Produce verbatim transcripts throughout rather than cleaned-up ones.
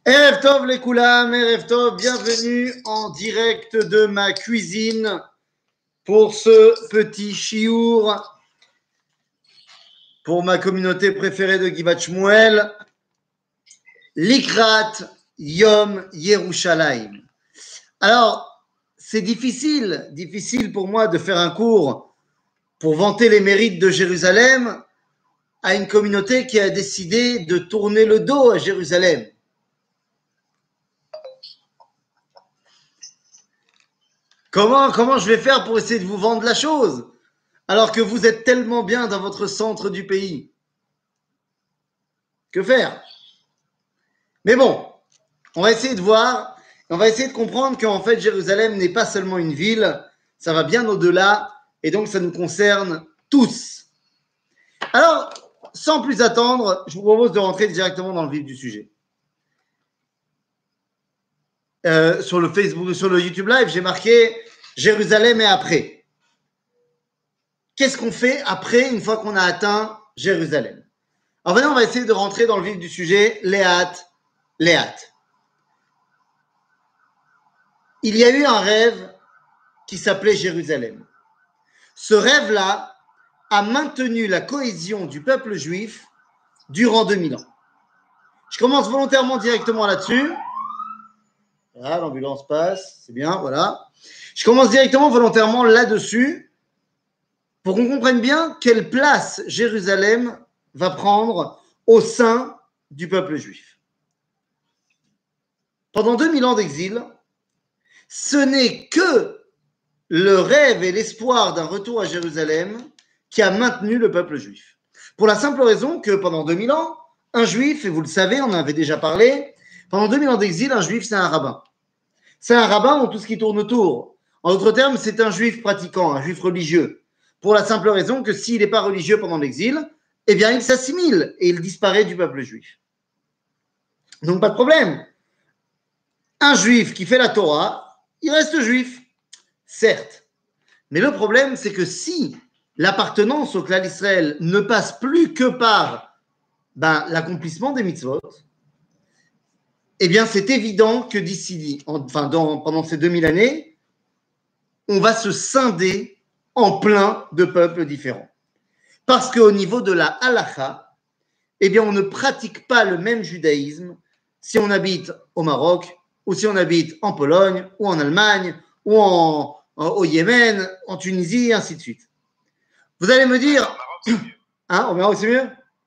Erev Tov les Koulam, Erev Tov, bienvenue en direct de ma cuisine pour ce petit chiour pour ma communauté préférée de Givat Shmuel, Likrat Yom Yerushalayim. Alors, c'est difficile, difficile pour moi de faire un cours pour vanter les mérites de Jérusalem à une communauté qui a décidé de tourner le dos à Jérusalem. Comment, comment je vais faire pour essayer de vous vendre la chose alors que vous êtes tellement bien dans votre centre du pays? Que faire? Mais bon, on va essayer de voir, on va essayer de comprendre qu'en fait Jérusalem n'est pas seulement une ville, ça va bien au-delà et donc ça nous concerne tous. Alors, sans plus attendre, je vous propose de rentrer directement dans le vif du sujet. Euh, sur le Facebook, sur le YouTube Live, j'ai marqué Jérusalem et après. Qu'est-ce qu'on fait après une fois qu'on a atteint Jérusalem? Alors maintenant, on va essayer de rentrer dans le vif du sujet. Léat, Léat. Il y a eu un rêve qui s'appelait Jérusalem. Ce rêve-là a maintenu la cohésion du peuple juif durant deux mille ans. Je commence volontairement directement là-dessus. Voilà, l'ambulance passe, c'est bien, voilà. Je commence directement volontairement là-dessus pour qu'on comprenne bien quelle place Jérusalem va prendre au sein du peuple juif. Pendant deux mille ans d'exil, ce n'est que le rêve et l'espoir d'un retour à Jérusalem qui a maintenu le peuple juif. Pour la simple raison que pendant deux mille ans, un juif, et vous le savez, on en avait déjà parlé, pendant deux mille ans d'exil, un juif, c'est un rabbin. C'est un rabbin dans tout ce qui tourne autour. En d'autres termes, c'est un juif pratiquant, un juif religieux. Pour la simple raison que s'il n'est pas religieux pendant l'exil, eh bien, il s'assimile et il disparaît du peuple juif. Donc, pas de problème. Un juif qui fait la Torah, il reste juif, certes. Mais le problème, c'est que si l'appartenance au clan d'Israël ne passe plus que par ben, l'accomplissement des mitzvot, eh bien, c'est évident que d'ici, enfin, dans, pendant ces deux mille années, on va se scinder en plein de peuples différents. Parce qu'au niveau de la halakha, eh bien, on ne pratique pas le même judaïsme si on habite au Maroc, ou si on habite en Pologne, ou en Allemagne, ou en, en, au Yémen, en Tunisie, ainsi de suite. Vous allez me dire, hein, au Maroc c'est mieux?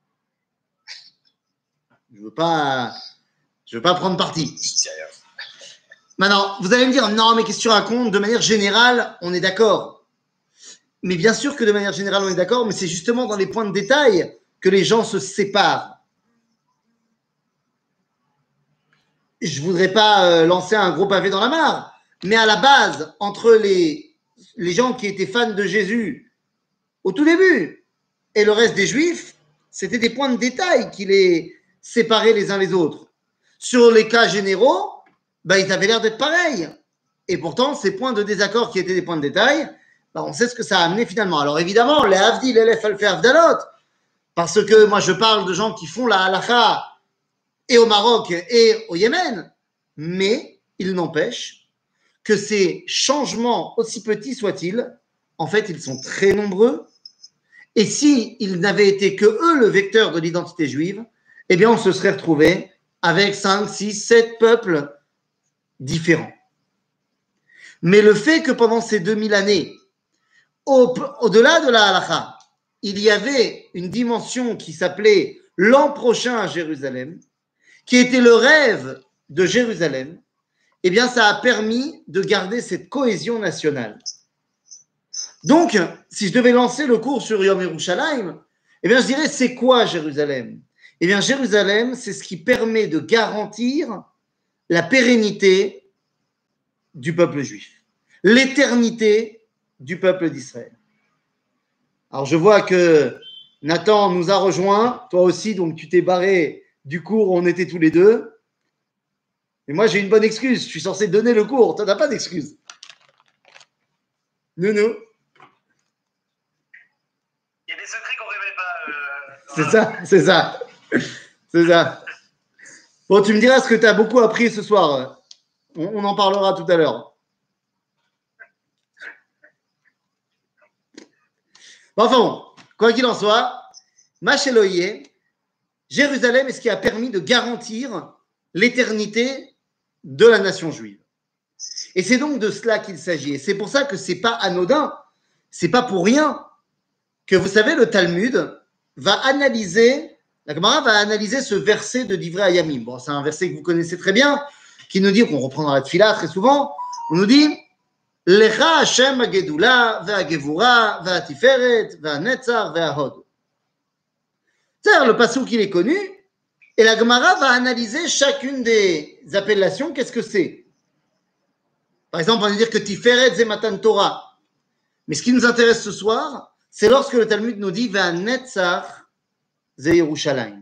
Je veux pas, je veux pas prendre parti. Maintenant, vous allez me dire, non, mais qu'est-ce que tu racontes? De manière générale, on est d'accord. Mais bien sûr que de manière générale, on est d'accord, mais c'est justement dans les points de détail que les gens se séparent. Je voudrais pas euh, lancer un gros pavé dans la mare, mais à la base, entre les, les gens qui étaient fans de Jésus au tout début et le reste des Juifs, c'était des points de détail qui les séparaient les uns les autres. Sur les cas généraux, ben, ils avaient l'air d'être pareils. Et pourtant, ces points de désaccord qui étaient des points de détail, ben, on sait ce que ça a amené finalement. Alors évidemment, les Havdil, les Lef, Alfer, Avdalot, parce que moi je parle de gens qui font la halakha et au Maroc et au Yémen, mais il n'empêche que ces changements, aussi petits soient-ils, en fait, ils sont très nombreux. Et s'ils n'avaient été que eux le vecteur de l'identité juive, eh bien, on se serait retrouvé avec cinq, six, sept peuples différents. Mais le fait que pendant ces deux mille années, au, au-delà de la halakha, il y avait une dimension qui s'appelait l'an prochain à Jérusalem, qui était le rêve de Jérusalem, eh bien, ça a permis de garder cette cohésion nationale. Donc, si je devais lancer le cours sur Yom Yerushalayim, eh bien, je dirais, c'est quoi Jérusalem? Eh bien, Jérusalem, c'est ce qui permet de garantir la pérennité du peuple juif, l'éternité du peuple d'Israël. Alors, je vois que Nathan nous a rejoints, toi aussi, donc tu t'es barré du cours où on était tous les deux. Et moi, j'ai une bonne excuse, je suis censé donner le cours, toi, t'as pas d'excuse. Nounou. Il y a des secrets qu'on ne révèle pas. Euh, c'est ça, c'est ça. C'est ça. Bon, tu me diras ce que tu as beaucoup appris ce soir. On, on en parlera tout à l'heure. Bon, enfin bon, quoi qu'il en soit, Macheloye, Jérusalem est ce qui a permis de garantir l'éternité de la nation juive. Et c'est donc de cela qu'il s'agit. Et c'est pour ça que c'est pas anodin, c'est pas pour rien que, vous savez, le Talmud va analyser, la Gemara va analyser ce verset de Divrei Hayamim. Bon, c'est un verset que vous connaissez très bien, qui nous dit, qu'on reprend dans la Tfila très souvent, on nous dit Lecha Hashem hagedula ve'hagevura ve'hatiferet ve'hanetzar ve'hahod. C'est-à-dire, le passouk qu'il est connu, et la Gemara va analyser chacune des appellations. Qu'est-ce que c'est? Par exemple, on va dire que Tiferet c'est Matan Torah. Mais ce qui nous intéresse ce soir, c'est lorsque le Talmud nous dit Ve'hanetzar ze Yerushalayim.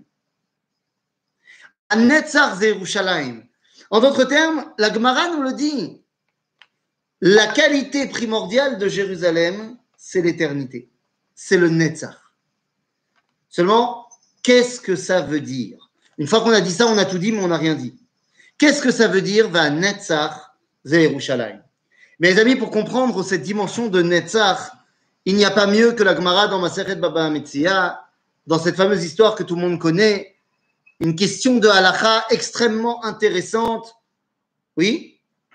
Hanetzar ze Yerushalayim. En d'autres termes, la Gemara nous le dit. La qualité primordiale de Jérusalem, c'est l'éternité. C'est le Netzar. Seulement, qu'est-ce que ça veut dire? Une fois qu'on a dit ça, on a tout dit, mais on n'a rien dit. Qu'est-ce que ça veut dire Ve'hanetzar ze Yerushalayim? Mes amis, pour comprendre cette dimension de Netzar, il n'y a pas mieux que la Gemara dans Masechet Baba Metzia, dans cette fameuse histoire que tout le monde connaît, une question de halakha extrêmement intéressante. Oui?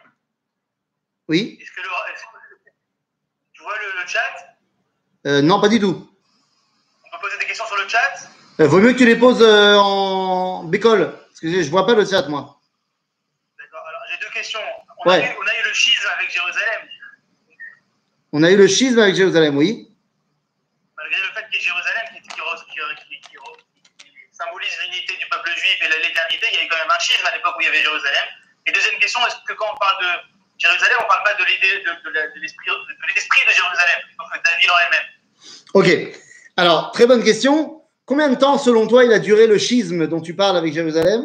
Oui? Est-ce que le, est-ce que, tu vois le, le chat? euh, Non, pas du tout. On peut poser des questions sur le chat? Euh, vaut mieux que tu les poses euh, en bécole, parce que je ne vois pas le chat, moi. D'accord, alors j'ai deux questions. On, ouais. a eu, on a eu le schisme avec Jérusalem. On a eu le schisme avec Jérusalem, oui. Malgré le fait qu'il y ait Jérusalem qui, qui, qui, qui, qui symbolise l'unité du peuple juif et l'éternité, il y a eu quand même un schisme à l'époque où il y avait Jérusalem. Et deuxième question, est-ce que quand on parle de Jérusalem, on ne parle pas de l'idée de, de, de, de l'esprit de, l'esprit de Jérusalem, donc de la ville en elle-même? Ok. Alors, très bonne question. Combien de temps, selon toi, il a duré le schisme dont tu parles avec Jérusalem?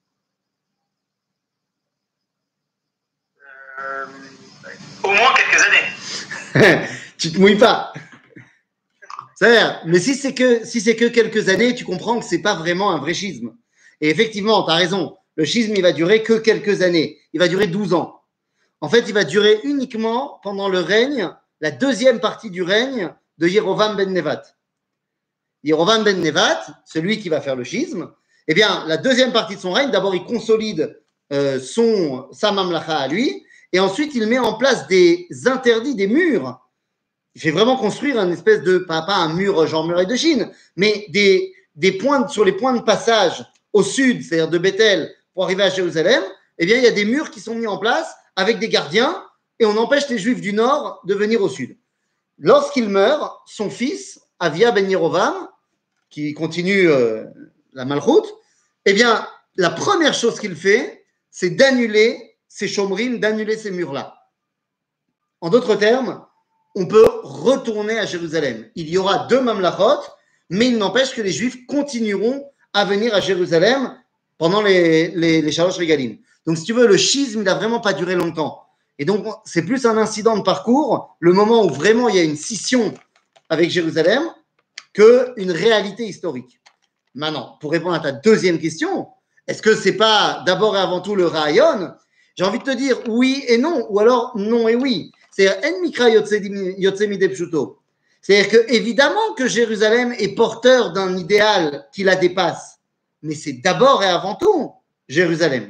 euh, Au moins quelques années. Tu te mouilles pas. C'est-à-dire, mais si c'est que, si c'est que quelques années, tu comprends que ce n'est pas vraiment un vrai schisme. Et effectivement, tu as raison. Le schisme, il va durer que quelques années. Il va durer douze ans. En fait, il va durer uniquement pendant le règne, la deuxième partie du règne de Yerovam ben Nevat. Yerovam ben Nevat, celui qui va faire le schisme, eh bien, la deuxième partie de son règne, d'abord, il consolide euh, son, sa mamlacha à lui, et ensuite, il met en place des interdits, des murs. Il fait vraiment construire un espèce de, pas, pas un mur genre muraille de Chine, mais des, des points, sur les points de passage au sud, c'est-à-dire de Bethel, pour arriver à Jérusalem, eh bien, il y a des murs qui sont mis en place avec des gardiens, et on empêche les Juifs du Nord de venir au Sud. Lorsqu'il meurt, son fils, Avia ben Yerovam, qui continue euh, la malchoute, eh bien, la première chose qu'il fait, c'est d'annuler ces chomrim, d'annuler ces murs-là. En d'autres termes, on peut retourner à Jérusalem. Il y aura deux mamlachot, mais il n'empêche que les Juifs continueront à venir à Jérusalem pendant les, les, les Shalosh Regalim. Donc, si tu veux, le schisme, il n'a vraiment pas duré longtemps. Et donc, c'est plus un incident de parcours, le moment où vraiment il y a une scission avec Jérusalem, qu'une réalité historique. Maintenant, pour répondre à ta deuxième question, est-ce que ce n'est pas d'abord et avant tout le Rayon? J'ai envie de te dire oui et non, ou alors non et oui. C'est-à-dire, en mikra yotze midei pshuto. C'est-à-dire que, évidemment que Jérusalem est porteur d'un idéal qui la dépasse, mais c'est d'abord et avant tout Jérusalem.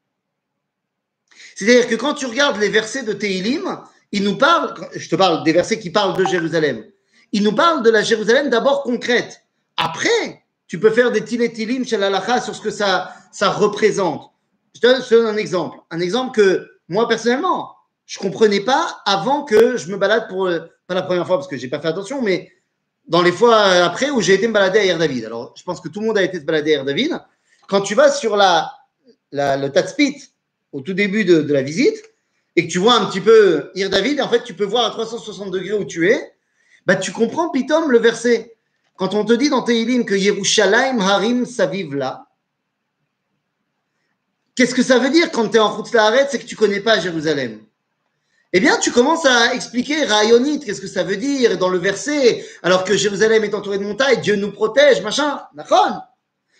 C'est-à-dire que quand tu regardes les versets de Tehilim, ils nous parlent, je te parle des versets qui parlent de Jérusalem, ils nous parlent de la Jérusalem d'abord concrète. Après, tu peux faire des Tilet Tilim chez l'Alacha sur ce que ça, ça représente. Je te, donne, je te donne un exemple. Un exemple que moi, personnellement, je ne comprenais pas avant que je me balade pour, pas la première fois parce que je n'ai pas fait attention, mais dans les fois après où j'ai été me balader à Ir David. Alors, je pense que tout le monde a été se balader à Ir David. Quand tu vas sur la, la, le Tatspit, au tout début de, de la visite, et que tu vois un petit peu Ir David, en fait, tu peux voir à trois cent soixante degrés où tu es, bah, tu comprends pitom le verset. Quand on te dit dans Tehilim que Yerushalayim Harim Saviv là, qu'est-ce que ça veut dire quand tu es en Chutz La'aretz, c'est que tu ne connais pas Jérusalem? Eh bien, tu commences à expliquer Rayonit, qu'est-ce que ça veut dire dans le verset, alors que Jérusalem est entourée de montagnes, Dieu nous protège, machin, d'accord?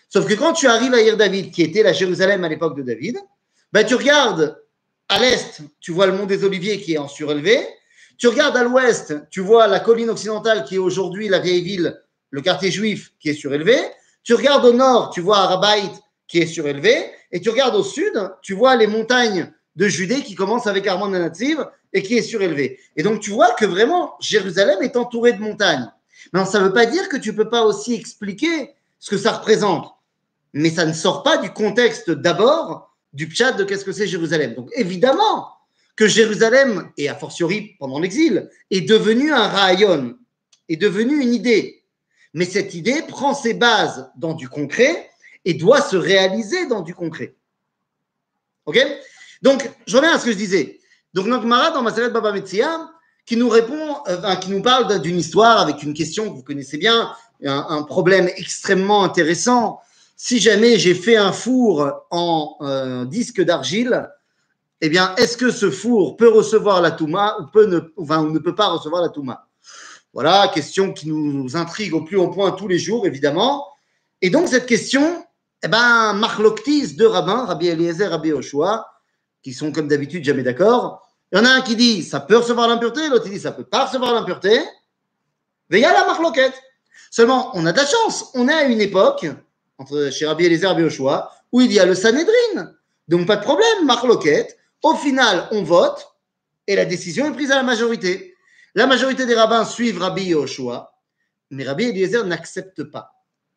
Sauf que quand tu arrives à Ir David, qui était la Jérusalem à l'époque de David, ben tu regardes à l'est, tu vois le mont des Oliviers qui est en surélevé. Tu regardes à l'ouest, tu vois la colline occidentale qui est aujourd'hui la vieille ville, le quartier juif qui est surélevé. Tu regardes au nord, tu vois Arabaït qui est surélevé. Et tu regardes au sud, tu vois les montagnes de Judée qui commencent avec Armon Nativ et qui est surélevé. Et donc tu vois que vraiment Jérusalem est entourée de montagnes. Mais ça ne veut pas dire que tu ne peux pas aussi expliquer ce que ça représente. Mais ça ne sort pas du contexte d'abord du pshat de qu'est-ce que c'est Jérusalem. Donc évidemment que Jérusalem, et a fortiori pendant l'exil, est devenu un rayon, est devenu une idée. Mais cette idée prend ses bases dans du concret et doit se réaliser dans du concret. Ok? Donc, je reviens à ce que je disais. Donc, notre Mara dans Maseret Baba Metzia, qui nous répond, euh, qui nous parle d'une histoire avec une question que vous connaissez bien, un, un problème extrêmement intéressant. Si jamais j'ai fait un four en euh, disque d'argile, eh bien, est-ce que ce four peut recevoir la Touma ou, peut ne, enfin, ou ne peut pas recevoir la Touma? Voilà, question qui nous intrigue au plus haut point tous les jours, évidemment. Et donc, cette question, eh ben, Marloktis, deux rabbins, Rabbi Eliezer, Rabbi Yoshua, qui sont comme d'habitude jamais d'accord. Il y en a un qui dit ça peut recevoir l'impureté, l'autre qui dit ça peut pas recevoir l'impureté. Mais il y a la Marloquette. Seulement, on a de la chance. On est à une époque, entre chez Rabbi Eliezer et Rabbi Yoshua, où il y a le Sanhedrin. Donc, pas de problème, Marloquette. Au final, on vote et la décision est prise à la majorité. La majorité des rabbins suivent Rabbi Yoshua, mais Rabbi Eliezer n'accepte pas.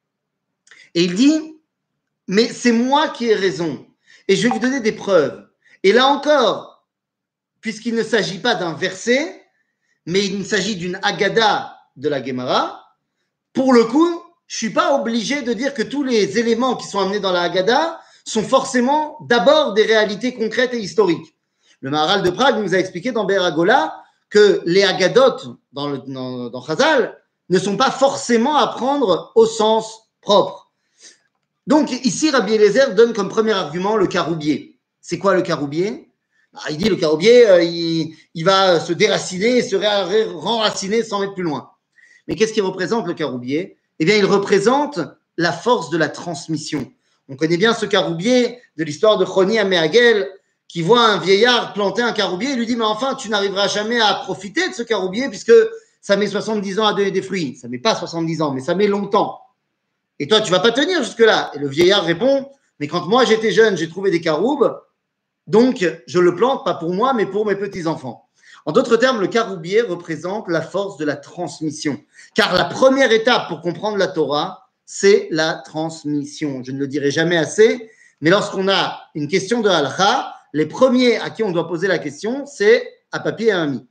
Et il dit, mais c'est moi qui ai raison. Et je vais vous donner des preuves. Et là encore, puisqu'il ne s'agit pas d'un verset, mais il s'agit d'une Haggadah de la Gemara, pour le coup, je ne suis pas obligé de dire que tous les éléments qui sont amenés dans la Haggadah sont forcément d'abord des réalités concrètes et historiques. Le Maharal de Prague nous a expliqué dans Be'er Hagolah que les Haggadot dans, le, dans, dans Chazal ne sont pas forcément à prendre au sens propre. Donc ici, Rabbi Eliezer donne comme premier argument le caroubier. C'est quoi le caroubier? Ah, il dit le caroubier, euh, il, il va se déraciner, se renraciner sans mettre plus loin. Mais qu'est-ce qu'il représente le caroubier? Eh bien, il représente la force de la transmission. On connaît bien ce caroubier de l'histoire de Choni Améhagel, qui voit un vieillard planter un caroubier et lui dit « Mais enfin, tu n'arriveras jamais à profiter de ce caroubier puisque ça met soixante-dix ans à donner des fruits. Ça ne met pas soixante-dix ans, mais ça met longtemps. Et toi, tu ne vas pas tenir jusque-là. » Et le vieillard répond « Mais quand moi j'étais jeune, j'ai trouvé des caroubes, donc je le plante pas pour moi, mais pour mes petits-enfants. » En d'autres termes, le caroubier représente la force de la transmission. Car la première étape pour comprendre la Torah, c'est la transmission. Je ne le dirai jamais assez, mais lorsqu'on a une question de halakha, les premiers à qui on doit poser la question, c'est à papier et à ami.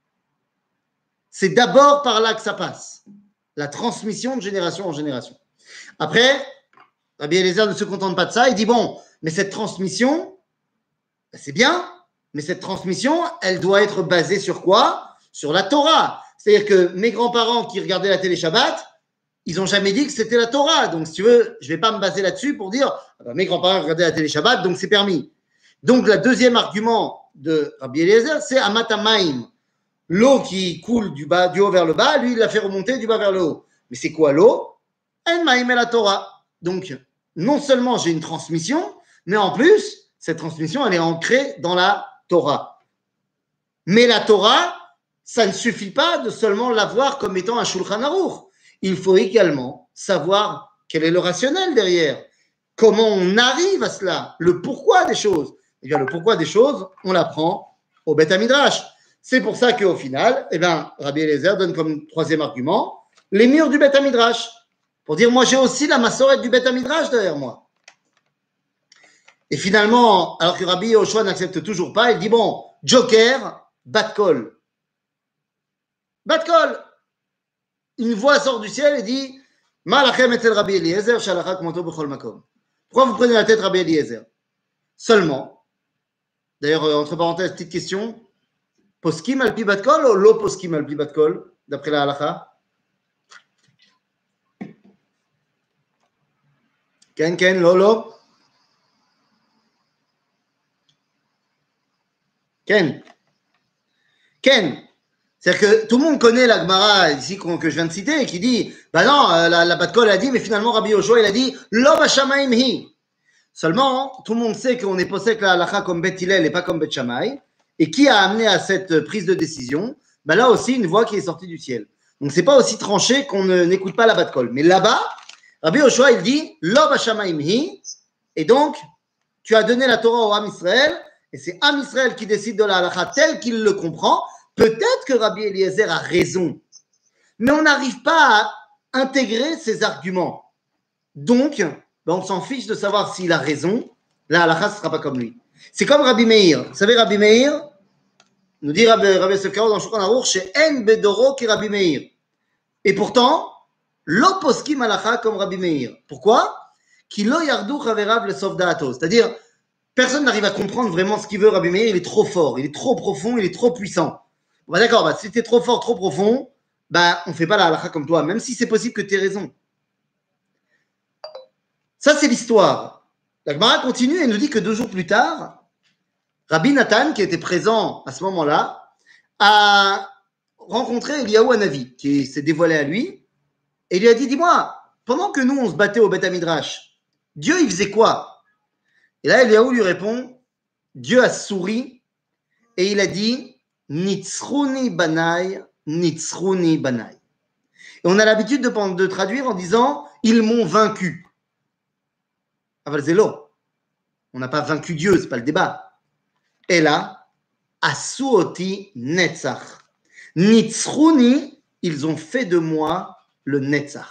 C'est d'abord par là que ça passe. La transmission de génération en génération. Après, Rabbi Eliezer ne se contente pas de ça. Il dit, bon, mais cette transmission, c'est bien, mais cette transmission, elle doit être basée sur quoi? Sur la Torah. C'est-à-dire que mes grands-parents qui regardaient la télé Shabbat, ils n'ont jamais dit que c'était la Torah. Donc, si tu veux, je ne vais pas me baser là-dessus pour dire, ah ben, mes grands-parents regardaient la télé Shabbat, donc c'est permis. Donc, le deuxième argument de Rabbi Eliezer, c'est Amatamaim. L'eau qui coule du, bas, du haut vers le bas, lui, il l'a fait remonter du bas vers le haut. Mais c'est quoi l'eau? En Maïm et la Torah. Donc, non seulement j'ai une transmission, mais en plus, cette transmission, elle est ancrée dans la Torah. Mais la Torah, ça ne suffit pas de seulement l'avoir comme étant un Shulchan Aruch. Il faut également savoir quel est le rationnel derrière. Comment on arrive à cela? Le pourquoi des choses. Eh bien, le pourquoi des choses, on l'apprend au Beth Midrash. C'est pour ça qu'au final, eh bien, Rabbi Eliezer donne comme troisième argument les murs du Beth Midrash. Pour dire, moi, j'ai aussi la massorette du Beth Midrash derrière moi. Et finalement, alors que Rabbi Yoshua n'accepte toujours pas, il dit, bon, Joker, bat-call. Bat-call. Une voix sort du ciel et dit, Ma lachem etzel Rabbi Eliezer, shalachak moto bechol makom. Pourquoi vous prenez la tête Rabbi Eliezer? Seulement, d'ailleurs, entre parenthèses, petite question, poskim alpi bat-call ou lo poskim alpi bat-call, d'après la halacha? Ken, ken, lo, lo. Ken. Ken. C'est-à-dire que tout le monde connaît la Gemara ici que je viens de citer, qui dit, bah non, la, la Bat Kol a dit, mais finalement Rabbi Yoshua, il a dit, Lo b'shamayim hi. Seulement, tout le monde sait qu'on est possède la halacha comme Bet Hillel et pas comme Bet Shammai. Et qui a amené à cette prise de décision? Bah là aussi, une voix qui est sortie du ciel. Donc, c'est pas aussi tranché qu'on ne, n'écoute pas la Bat Kol. Mais là-bas, Rabbi Yoshua, il dit, Lo b'shamayim hi. Et donc, tu as donné la Torah au Am Israël, et c'est Am Israël qui décide de la halacha tel qu'il le comprend. Peut-être que Rabbi Eliezer a raison, mais on n'arrive pas à intégrer ses arguments. Donc, ben on s'en fiche de savoir s'il a raison. La halakha ne sera pas comme lui. C'est comme Rabbi Meir. Vous savez, Rabbi Meir, nous dit Rabbi, Rabbi Sekaro dans Shulchan Aruch, chez En Bedoro qui Rabbi Meir. Et pourtant, lo poskim halakha comme Rabbi Meir. Pourquoi? Ki lo yardu chaverav le sof da'ato. C'est-à-dire, personne n'arrive à comprendre vraiment ce qu'il veut, Rabbi Meir. Il est trop fort, il est trop profond, il est trop puissant. Bah d'accord, bah, si tu es trop fort, trop profond, bah, on ne fait pas la halakha comme toi, même si c'est possible que tu aies raison. Ça, c'est l'histoire. La Gemara continue et nous dit que deux jours plus tard, Rabbi Nathan, qui était présent à ce moment-là, a rencontré Eliyahu Hanavi, qui s'est dévoilé à lui, et lui a dit, dis-moi, pendant que nous, on se battait au Beth Midrash, Dieu, il faisait quoi? Et là, Eliyahu lui répond, Dieu a souri, et il a dit, Nitzruni banai, Nitzruni banai. Et on a l'habitude de, de traduire en disant ils m'ont vaincu. Aval zélo. On n'a pas vaincu Dieu, c'est pas le débat. Et là, Asuoti Netzach. Nitzruni, ils ont fait de moi le Netzach.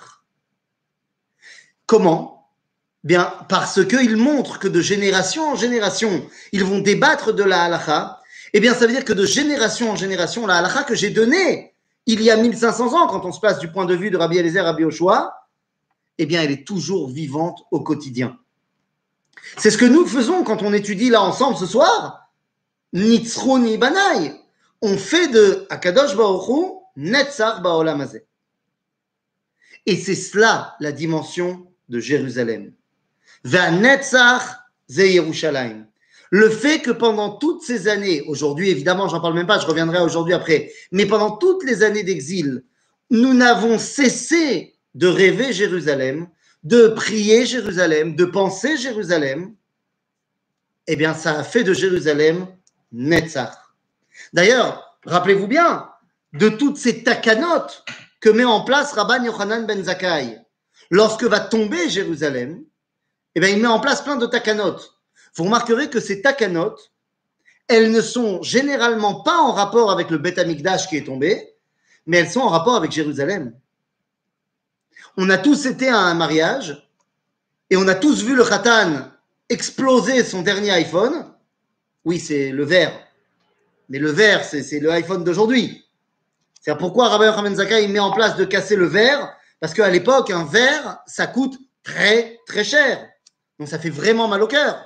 Comment? Bien, parce qu'ils montrent que de génération en génération, ils vont débattre de la halakha. Eh bien, ça veut dire que de génération en génération, la halakha que j'ai donnée il y a mille cinq cents ans, quand on se place du point de vue de Rabbi Eliezer, Rabbi Yoshua, eh bien, elle est toujours vivante au quotidien. C'est ce que nous faisons quand on étudie là ensemble ce soir. Nitzruni banai. On fait de Akadosh Baruch Hu Netzach ba'olam hazeh. Et c'est cela la dimension de Jérusalem. Va Netzach ze Yerushalayim. Le fait que pendant toutes ces années, aujourd'hui évidemment, j'en parle même pas, je reviendrai aujourd'hui après, mais pendant toutes les années d'exil, nous n'avons cessé de rêver Jérusalem, de prier Jérusalem, de penser Jérusalem, eh bien ça a fait de Jérusalem Netzach. D'ailleurs, rappelez-vous bien de toutes ces takanot que met en place Rabban Yochanan ben Zakkai. Lorsque va tomber Jérusalem, eh bien il met en place plein de takanot. Vous remarquerez que ces takanot, elles ne sont généralement pas en rapport avec le Beth Amikdash qui est tombé, mais elles sont en rapport avec Jérusalem. On a tous été à un mariage et on a tous vu le Khatan exploser son dernier iPhone. Oui, c'est le verre. Mais le verre, c'est, c'est le iPhone d'aujourd'hui. C'est pourquoi Rabbi Yochanan ben Zakkai met en place de casser le verre, parce qu'à l'époque, un verre, ça coûte très, très cher. Donc ça fait vraiment mal au cœur.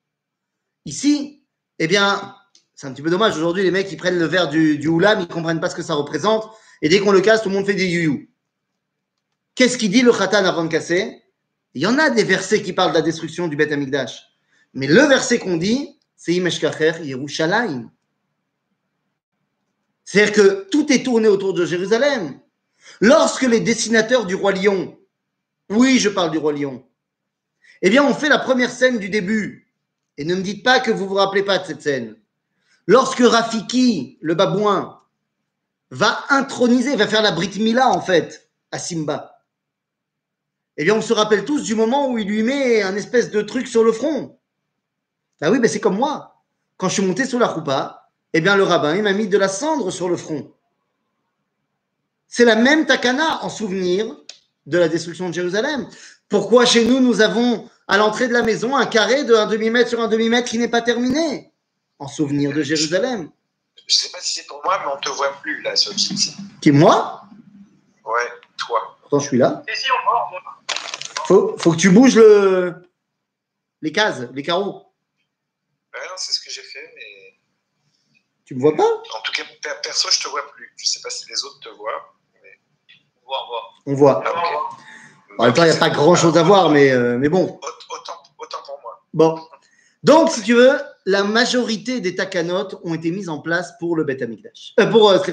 Ici, eh bien, c'est un petit peu dommage. Aujourd'hui, les mecs, ils prennent le verre du, du Oulam, ils ne comprennent pas ce que ça représente. Et dès qu'on le casse, tout le monde fait des you-you. Qu'est-ce qu'il dit le Khatan avant de casser? Il y en a des versets qui parlent de la destruction du Beth Amikdash. Mais le verset qu'on dit, c'est Imeshkacher Yerushalayim. C'est-à-dire que tout est tourné autour de Jérusalem. Lorsque les dessinateurs du Roi Lion, oui, je parle du Roi Lion, eh bien, on fait la première scène du début. Et ne me dites pas que vous ne vous rappelez pas de cette scène. Lorsque Rafiki, le babouin, va introniser, va faire la Brit Mila, en fait, à Simba, eh bien, on se rappelle tous du moment où il lui met un espèce de truc sur le front. Ah oui, ben c'est comme moi. Quand je suis monté sur la choupa, eh bien, le rabbin, il m'a mis de la cendre sur le front. C'est la même takana en souvenir de la destruction de Jérusalem. Pourquoi chez nous, nous avons à l'entrée de la maison un carré de un demi-mètre sur un demi-mètre qui n'est pas terminé, en souvenir de Jérusalem? Je ne sais pas si c'est pour moi, mais on ne te voit plus là sur le site. Qui, moi? Ouais, toi. Pourtant, je suis là. Et si on voit, on voit. Faut, faut que tu bouges le... les cases, les carreaux. Ouais, non, c'est ce que j'ai fait, mais... Tu me vois pas? En tout cas, perso, je ne te vois plus. Je ne sais pas si les autres te voient. Mais... On voit, on voit. On voit. Ah, okay. En même temps, il n'y a pas grand-chose à voir, mais, euh, mais bon. Autant, autant pour moi. Bon. Donc, si tu veux, la majorité des takanot ont été mises en place pour le Beth Amikdash. Euh, pour, euh,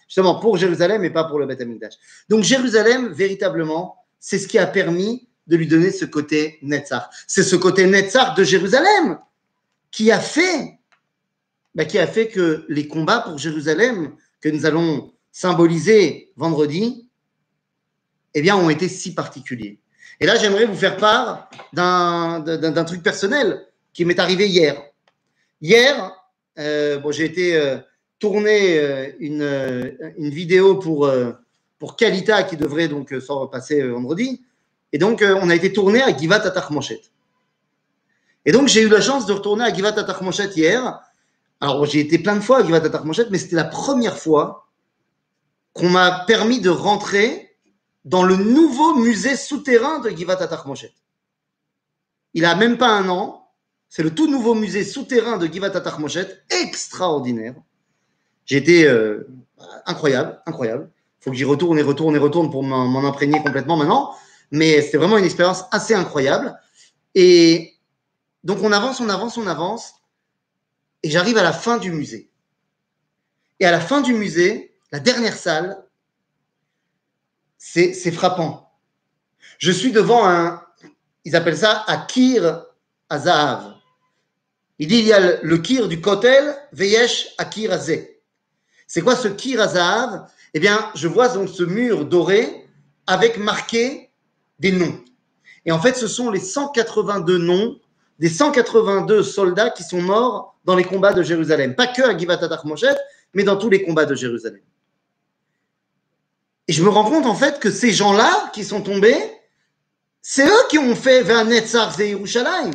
justement pour Jérusalem et pas pour le Beth Amikdash. Donc Jérusalem, véritablement, c'est ce qui a permis de lui donner ce côté Netzach. C'est ce côté Netzach de Jérusalem qui a fait, bah, qui a fait que les combats pour Jérusalem que nous allons symboliser vendredi, eh bien, ont été si particuliers. Et là, j'aimerais vous faire part d'un, d'un, d'un truc personnel qui m'est arrivé hier. Hier, euh, bon, j'ai été euh, tourner euh, une, euh, une vidéo pour, euh, pour Kalita qui devrait donc euh, s'en repasser euh, vendredi. Et donc, euh, on a été tourné à Givat Atachmoshet. Et donc, j'ai eu la chance de retourner à Givat Atachmoshet hier. Alors, j'ai été plein de fois à Givat Atachmoshet, mais c'était la première fois qu'on m'a permis de rentrer dans le nouveau musée souterrain de Givat Atachmoshet. Il a même pas un an. C'est le tout nouveau musée souterrain de Givat Atachmoshet, extraordinaire. J'ai été euh, incroyable, incroyable. Il faut que j'y retourne et retourne et retourne pour m'en, m'en imprégner complètement maintenant. Mais c'était vraiment une expérience assez incroyable. Et donc, on avance, on avance, on avance. Et j'arrive à la fin du musée. Et à la fin du musée, la dernière salle, c'est, c'est frappant. Je suis devant un, ils appellent ça un kir hazahav. Il dit, il y a le kir du kotel, veyesh akir hazeh. C'est quoi ce kir hazahav? Eh bien, je vois donc ce mur doré avec marqué des noms. Et en fait, ce sont les cent quatre-vingt-deux noms des cent quatre-vingt-deux soldats qui sont morts dans les combats de Jérusalem. Pas que à Givat Atachmoshet, mais dans tous les combats de Jérusalem. Et je me rends compte en fait que ces gens-là qui sont tombés, c'est eux qui ont fait Ve'anetzach ze Yerushalayim.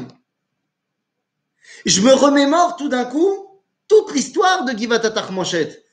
Je me remémore tout d'un coup toute l'histoire de Givat Atachmoshet,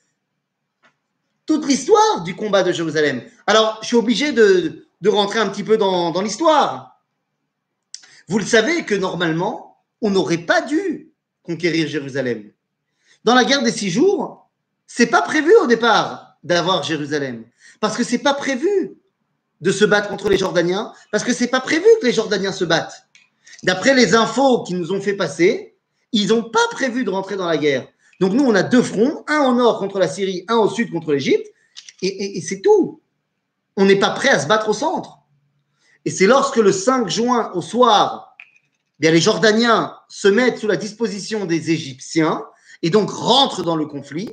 toute l'histoire du combat de Jérusalem. Alors, je suis obligé de, de rentrer un petit peu dans, dans l'histoire. Vous le savez que normalement, on n'aurait pas dû conquérir Jérusalem. Dans la guerre des six jours, c'est pas prévu au départ d'avoir Jérusalem, parce que c'est pas prévu de se battre contre les Jordaniens, parce que c'est pas prévu que les Jordaniens se battent. D'après les infos qu'ils nous ont fait passer, ils n'ont pas prévu de rentrer dans la guerre. Donc nous, on a deux fronts, un au nord contre la Syrie, un au sud contre l'Égypte, et, et, et c'est tout. On n'est pas prêt à se battre au centre. Et c'est lorsque le cinq juin au soir, bien, les Jordaniens se mettent sous la disposition des Égyptiens et donc rentrent dans le conflit.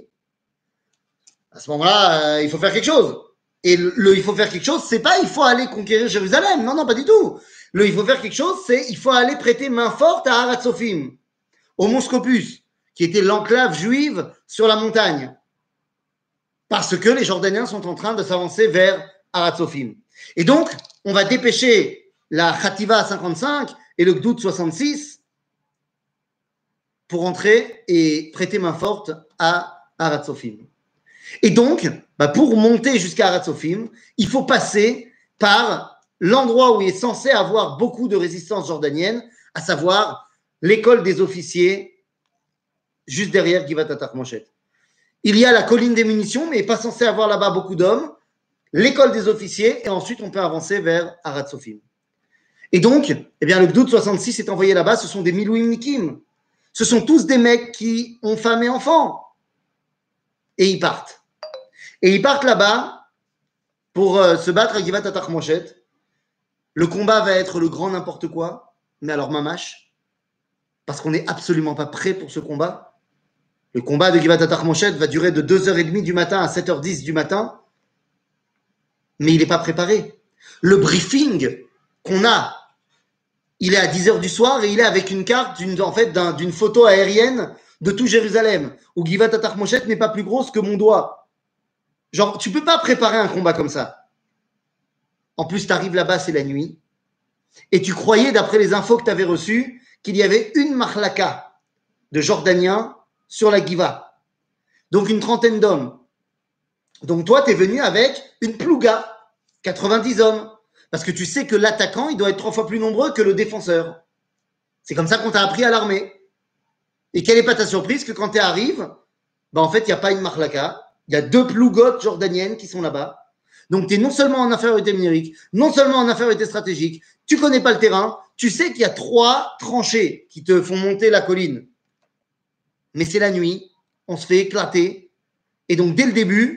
À ce moment-là, euh, il faut faire quelque chose. Et le, le il faut faire quelque chose, c'est pas il faut aller conquérir Jérusalem. Non, non, pas du tout. Le il faut faire quelque chose, c'est il faut aller prêter main forte à Haratzofim, au mont Scopus, qui était l'enclave juive sur la montagne. Parce que les Jordaniens sont en train de s'avancer vers Haratzofim. Et donc, on va dépêcher la Khativa cinquante-cinq et le Gdoud soixante-six pour entrer et prêter main forte à Haratzofim. Et donc, bah pour monter jusqu'à Haratzofim, il faut passer par l'endroit où il est censé avoir beaucoup de résistance jordanienne, à savoir l'école des officiers, juste derrière Givat Atachmoshet. Il y a la colline des munitions, mais il n'est pas censé avoir là-bas beaucoup d'hommes, l'école des officiers, et ensuite on peut avancer vers Haratzofim. Et donc, eh bien, le Gdoud soixante-six est envoyé là-bas, ce sont des Milouimnikim. Ce sont tous des mecs qui ont femme et enfants. Et ils partent. Et ils partent là-bas pour euh, se battre à Givat Atachmoshet. Le combat va être le grand n'importe quoi, mais alors mamache, parce qu'on n'est absolument pas prêt pour ce combat. Le combat de Givat Atachmoshet va durer de deux heures trente du matin à sept heures dix du matin, mais il n'est pas préparé. Le briefing qu'on a, il est à dix heures du soir et il est avec une carte d'une, en fait, d'un, d'une photo aérienne de tout Jérusalem, où Givat Atachmoshet n'est pas plus grosse que mon doigt. Genre, tu peux pas préparer un combat comme ça. En plus, tu arrives là-bas, c'est la nuit, et tu croyais, d'après les infos que tu avais reçues, qu'il y avait une marlaka de Jordaniens sur la Giva. Donc, une trentaine d'hommes. Donc, toi, tu es venu avec une plouga, quatre-vingt-dix hommes. Parce que tu sais que l'attaquant, il doit être trois fois plus nombreux que le défenseur. C'est comme ça qu'on t'a appris à l'armée. Et quelle n'est pas ta surprise que quand tu arrives, ben en fait, il n'y a pas une marlaka. Il y a deux plougottes jordaniennes qui sont là-bas. Donc, tu es non seulement en infériorité numérique, non seulement en infériorité stratégique, tu ne connais pas le terrain, tu sais qu'il y a trois tranchées qui te font monter la colline. Mais c'est la nuit, on se fait éclater. Et donc, dès le début,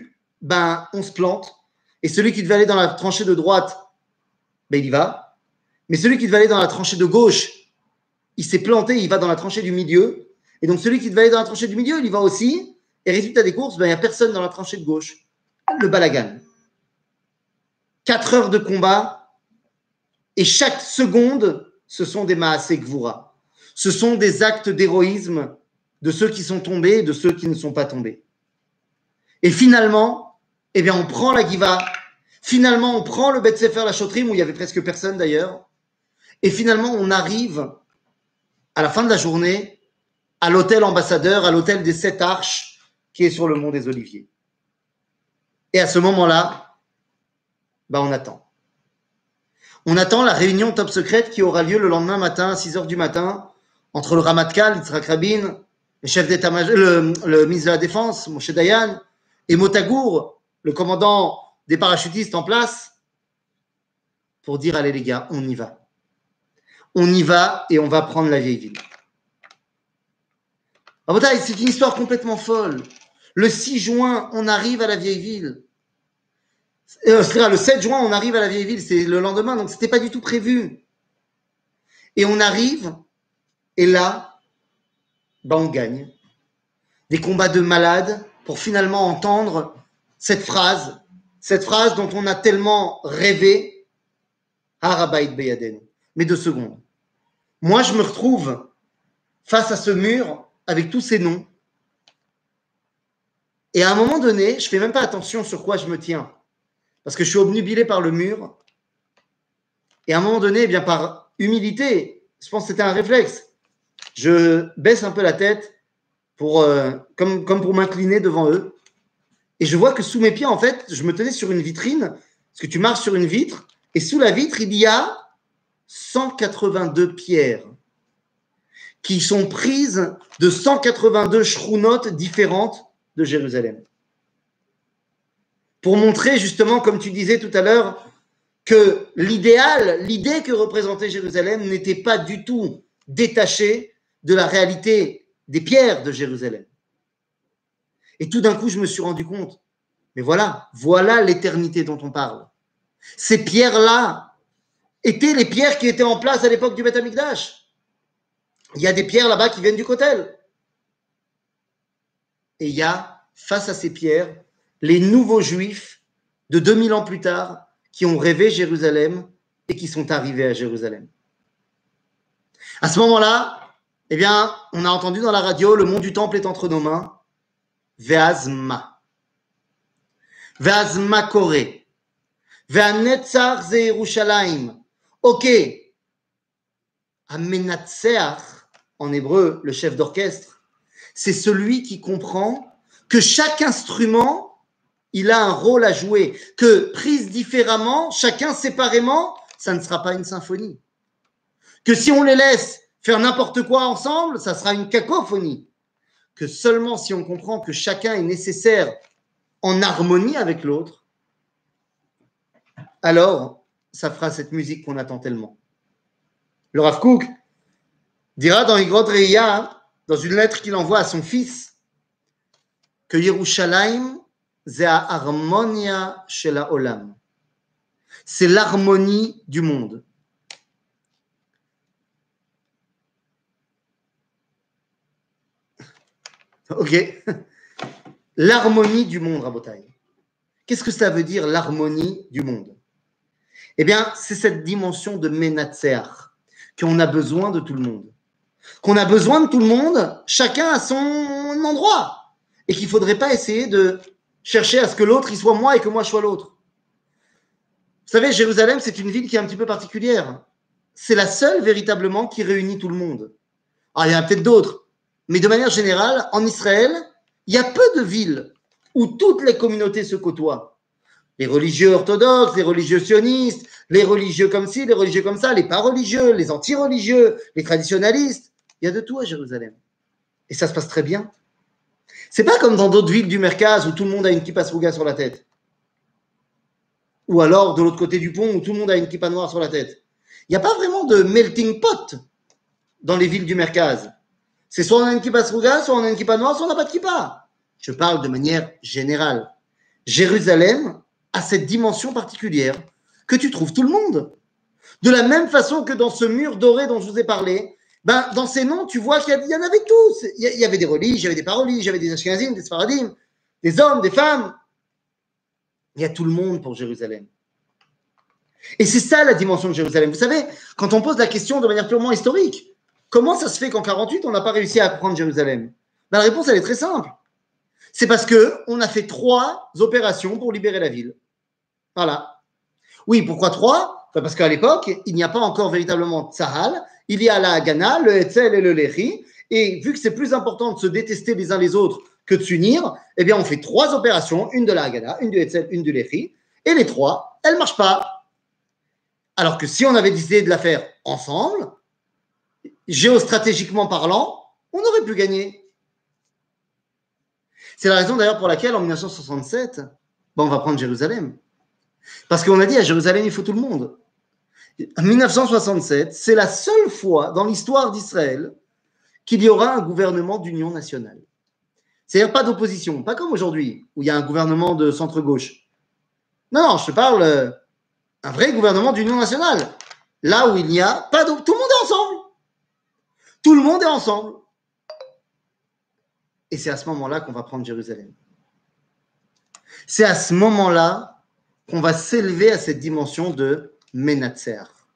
ben, on se plante. Et celui qui devait aller dans la tranchée de droite, ben, il y va. Mais celui qui devait aller dans la tranchée de gauche, il s'est planté, il va dans la tranchée du milieu. Et donc, celui qui devait aller dans la tranchée du milieu, il y va aussi. Et résultat des courses, ben, il n'y a personne dans la tranchée de gauche. Le balagan. Quatre heures de combat. Et chaque seconde, ce sont des maasé gvura. Ce sont des actes d'héroïsme de ceux qui sont tombés et de ceux qui ne sont pas tombés. Et finalement, eh bien, on prend la Giva. Finalement, on prend le Bet Sefer la Chotrim, où il y avait presque personne d'ailleurs. Et finalement, on arrive à la fin de la journée à l'hôtel ambassadeur, à l'hôtel des Sept Arches, qui est sur le mont des Oliviers. Et à ce moment-là, bah, on attend. On attend la réunion top secrète qui aura lieu le lendemain matin, à six heures du matin, entre le Ramatkal, Yitzhak Rabin, le chef d'état-major, le, le ministre de la Défense, Moshe Dayan, et Motagour, le commandant des parachutistes en place, pour dire, allez les gars, on y va. On y va et on va prendre la vieille ville. C'est une histoire complètement folle. Le six juin, on arrive à la vieille ville. Euh, le sept juin, on arrive à la vieille ville, c'est le lendemain, donc ce n'était pas du tout prévu. Et on arrive, et là, bah on gagne. Des combats de malades pour finalement entendre cette phrase, cette phrase dont on a tellement rêvé, Har Habayit Beyadenu. Mais deux secondes. Moi, je me retrouve face à ce mur avec tous ces noms. Et à un moment donné, je ne fais même pas attention sur quoi je me tiens. Parce que je suis obnubilé par le mur. Et à un moment donné, eh bien, par humilité, je pense que c'était un réflexe. Je baisse un peu la tête pour, euh, comme, comme pour m'incliner devant eux. Et je vois que sous mes pieds, en fait, je me tenais sur une vitrine. Parce que tu marches sur une vitre. Et sous la vitre, il y a cent quatre-vingt-deux pierres qui sont prises de cent quatre-vingt-deux shrounotes différentes de Jérusalem. Pour montrer justement, comme tu disais tout à l'heure, que l'idéal, l'idée que représentait Jérusalem n'était pas du tout détachée de la réalité des pierres de Jérusalem. Et tout d'un coup, je me suis rendu compte, mais voilà, voilà l'éternité dont on parle. Ces pierres-là étaient les pierres qui étaient en place à l'époque du Beth Amikdash. Il y a des pierres là-bas qui viennent du Kotel. Et il y a, face à ces pierres, les nouveaux juifs de deux mille ans plus tard qui ont rêvé Jérusalem et qui sont arrivés à Jérusalem. À ce moment-là, eh bien, on a entendu dans la radio, le mont du temple est entre nos mains. Ve'azma. Ve'azma koré. Ve'anetzach ze Yerushalayim. Ok. Amenatseach, en hébreu, le chef d'orchestre, c'est celui qui comprend que chaque instrument, il a un rôle à jouer, que prise différemment, chacun séparément, ça ne sera pas une symphonie. Que si on les laisse faire n'importe quoi ensemble, ça sera une cacophonie. Que seulement si on comprend que chacun est nécessaire en harmonie avec l'autre, alors ça fera cette musique qu'on attend tellement. Le Rav Kook dira dans Igrot Reïa, dans une lettre qu'il envoie à son fils, que Yerushalayim, c'est la harmonia shel haolam. C'est l'harmonie du monde. Ok. L'harmonie du monde, Rabotai. Qu'est-ce que ça veut dire, l'harmonie du monde? Eh bien, c'est cette dimension de Menatseach, qu'on a besoin de tout le monde. Qu'on a besoin de tout le monde, chacun à son endroit. Et qu'il ne faudrait pas essayer de chercher à ce que l'autre il soit moi et que moi je sois l'autre. Vous savez, Jérusalem, c'est une ville qui est un petit peu particulière. C'est la seule véritablement qui réunit tout le monde. Alors, il y en a peut-être d'autres. Mais de manière générale, en Israël, il y a peu de villes où toutes les communautés se côtoient. Les religieux orthodoxes, les religieux sionistes, les religieux comme ci, les religieux comme ça, les pas religieux, les anti-religieux, les traditionalistes. Il y a de tout à Jérusalem. Et ça se passe très bien. C'est pas comme dans d'autres villes du Merkaz où tout le monde a une kippa sruga sur la tête. Ou alors de l'autre côté du pont où tout le monde a une kippa noire sur la tête. Il n'y a pas vraiment de melting pot dans les villes du Merkaz. C'est soit on a une kippa sruga, soit on a une kippa noire, soit on n'a pas de kippa. Je parle de manière générale. Jérusalem a cette dimension particulière que tu trouves tout le monde. De la même façon que dans ce mur doré dont je vous ai parlé, ben, dans ces noms, tu vois qu'il y en avait tous. Il y avait des religies, il y avait des parolis, il y avait des ashkenazim, des sfaradim, des hommes, des femmes. Il y a tout le monde pour Jérusalem. Et c'est ça la dimension de Jérusalem. Vous savez, quand on pose la question de manière purement historique, comment ça se fait qu'en quarante-huit, on n'a pas réussi à prendre Jérusalem? Ben, la réponse, elle est très simple. C'est parce qu'on a fait trois opérations pour libérer la ville. Voilà. Oui, pourquoi trois? Ben parce qu'à l'époque, il n'y a pas encore véritablement Tsahal. Il y a la Haganah, le Hetzel et le Lehi. Et vu que c'est plus important de se détester les uns les autres que de s'unir, eh bien, on fait trois opérations, une de la Haganah, une du Hetzel, une du Lehi. Et les trois, elles ne marchent pas. Alors que si on avait décidé de la faire ensemble, géostratégiquement parlant, on aurait pu gagner. C'est la raison d'ailleurs pour laquelle en mille neuf cent soixante-sept, ben, on va prendre Jérusalem. Parce qu'on a dit à Jérusalem, il faut tout le monde. En mille neuf cent soixante-sept, c'est la seule fois dans l'histoire d'Israël qu'il y aura un gouvernement d'union nationale. C'est-à-dire pas d'opposition, pas comme aujourd'hui, où il y a un gouvernement de centre-gauche. Non, non, je te parle euh, un vrai gouvernement d'union nationale. Là où il n'y a pas de... Tout le monde est ensemble. Tout le monde est ensemble. Et c'est à ce moment-là qu'on va prendre Jérusalem. C'est à ce moment-là qu'on va s'élever à cette dimension de Ménatser.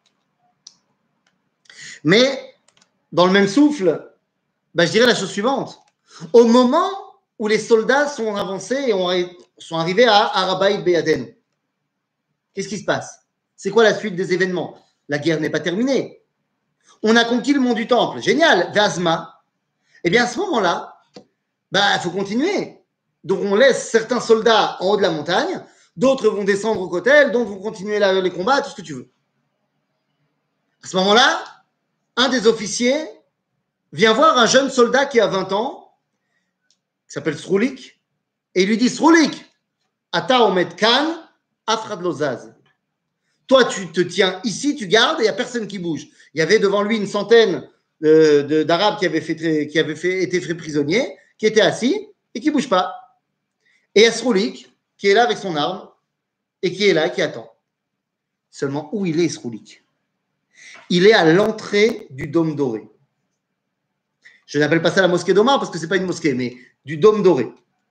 Mais, dans le même souffle, bah, je dirais la chose suivante. Au moment où les soldats sont avancés et ont, sont arrivés à Arabaït Beyaden, qu'est-ce qui se passe? C'est quoi la suite des événements? La guerre n'est pas terminée. On a conquis le mont du Temple. Génial. Vazma. Eh bien, à ce moment-là, bah, il faut continuer. Donc, on laisse certains soldats en haut de la montagne, d'autres vont descendre au Kotel, d'autres vont continuer la, les combats, tout ce que tu veux. À ce moment-là, un des officiers vient voir un jeune soldat qui a vingt ans, qui s'appelle Sroulik, et il lui dit, Sroulik, Ata Omed Khan, Afrad Lozaz. Toi, tu te tiens ici, tu gardes, et il n'y a personne qui bouge. Il y avait devant lui une centaine de, de, d'Arabes qui avaient, fait, qui avaient fait, été faits prisonniers, qui étaient assis et qui ne bougent pas. Et il y a Sroulik qui est là avec son arme et qui est là, qui attend. Seulement, où il est, Sroulik? Il est à l'entrée du Dôme Doré. Je n'appelle pas ça la mosquée d'Omar parce que ce n'est pas une mosquée, mais du Dôme Doré.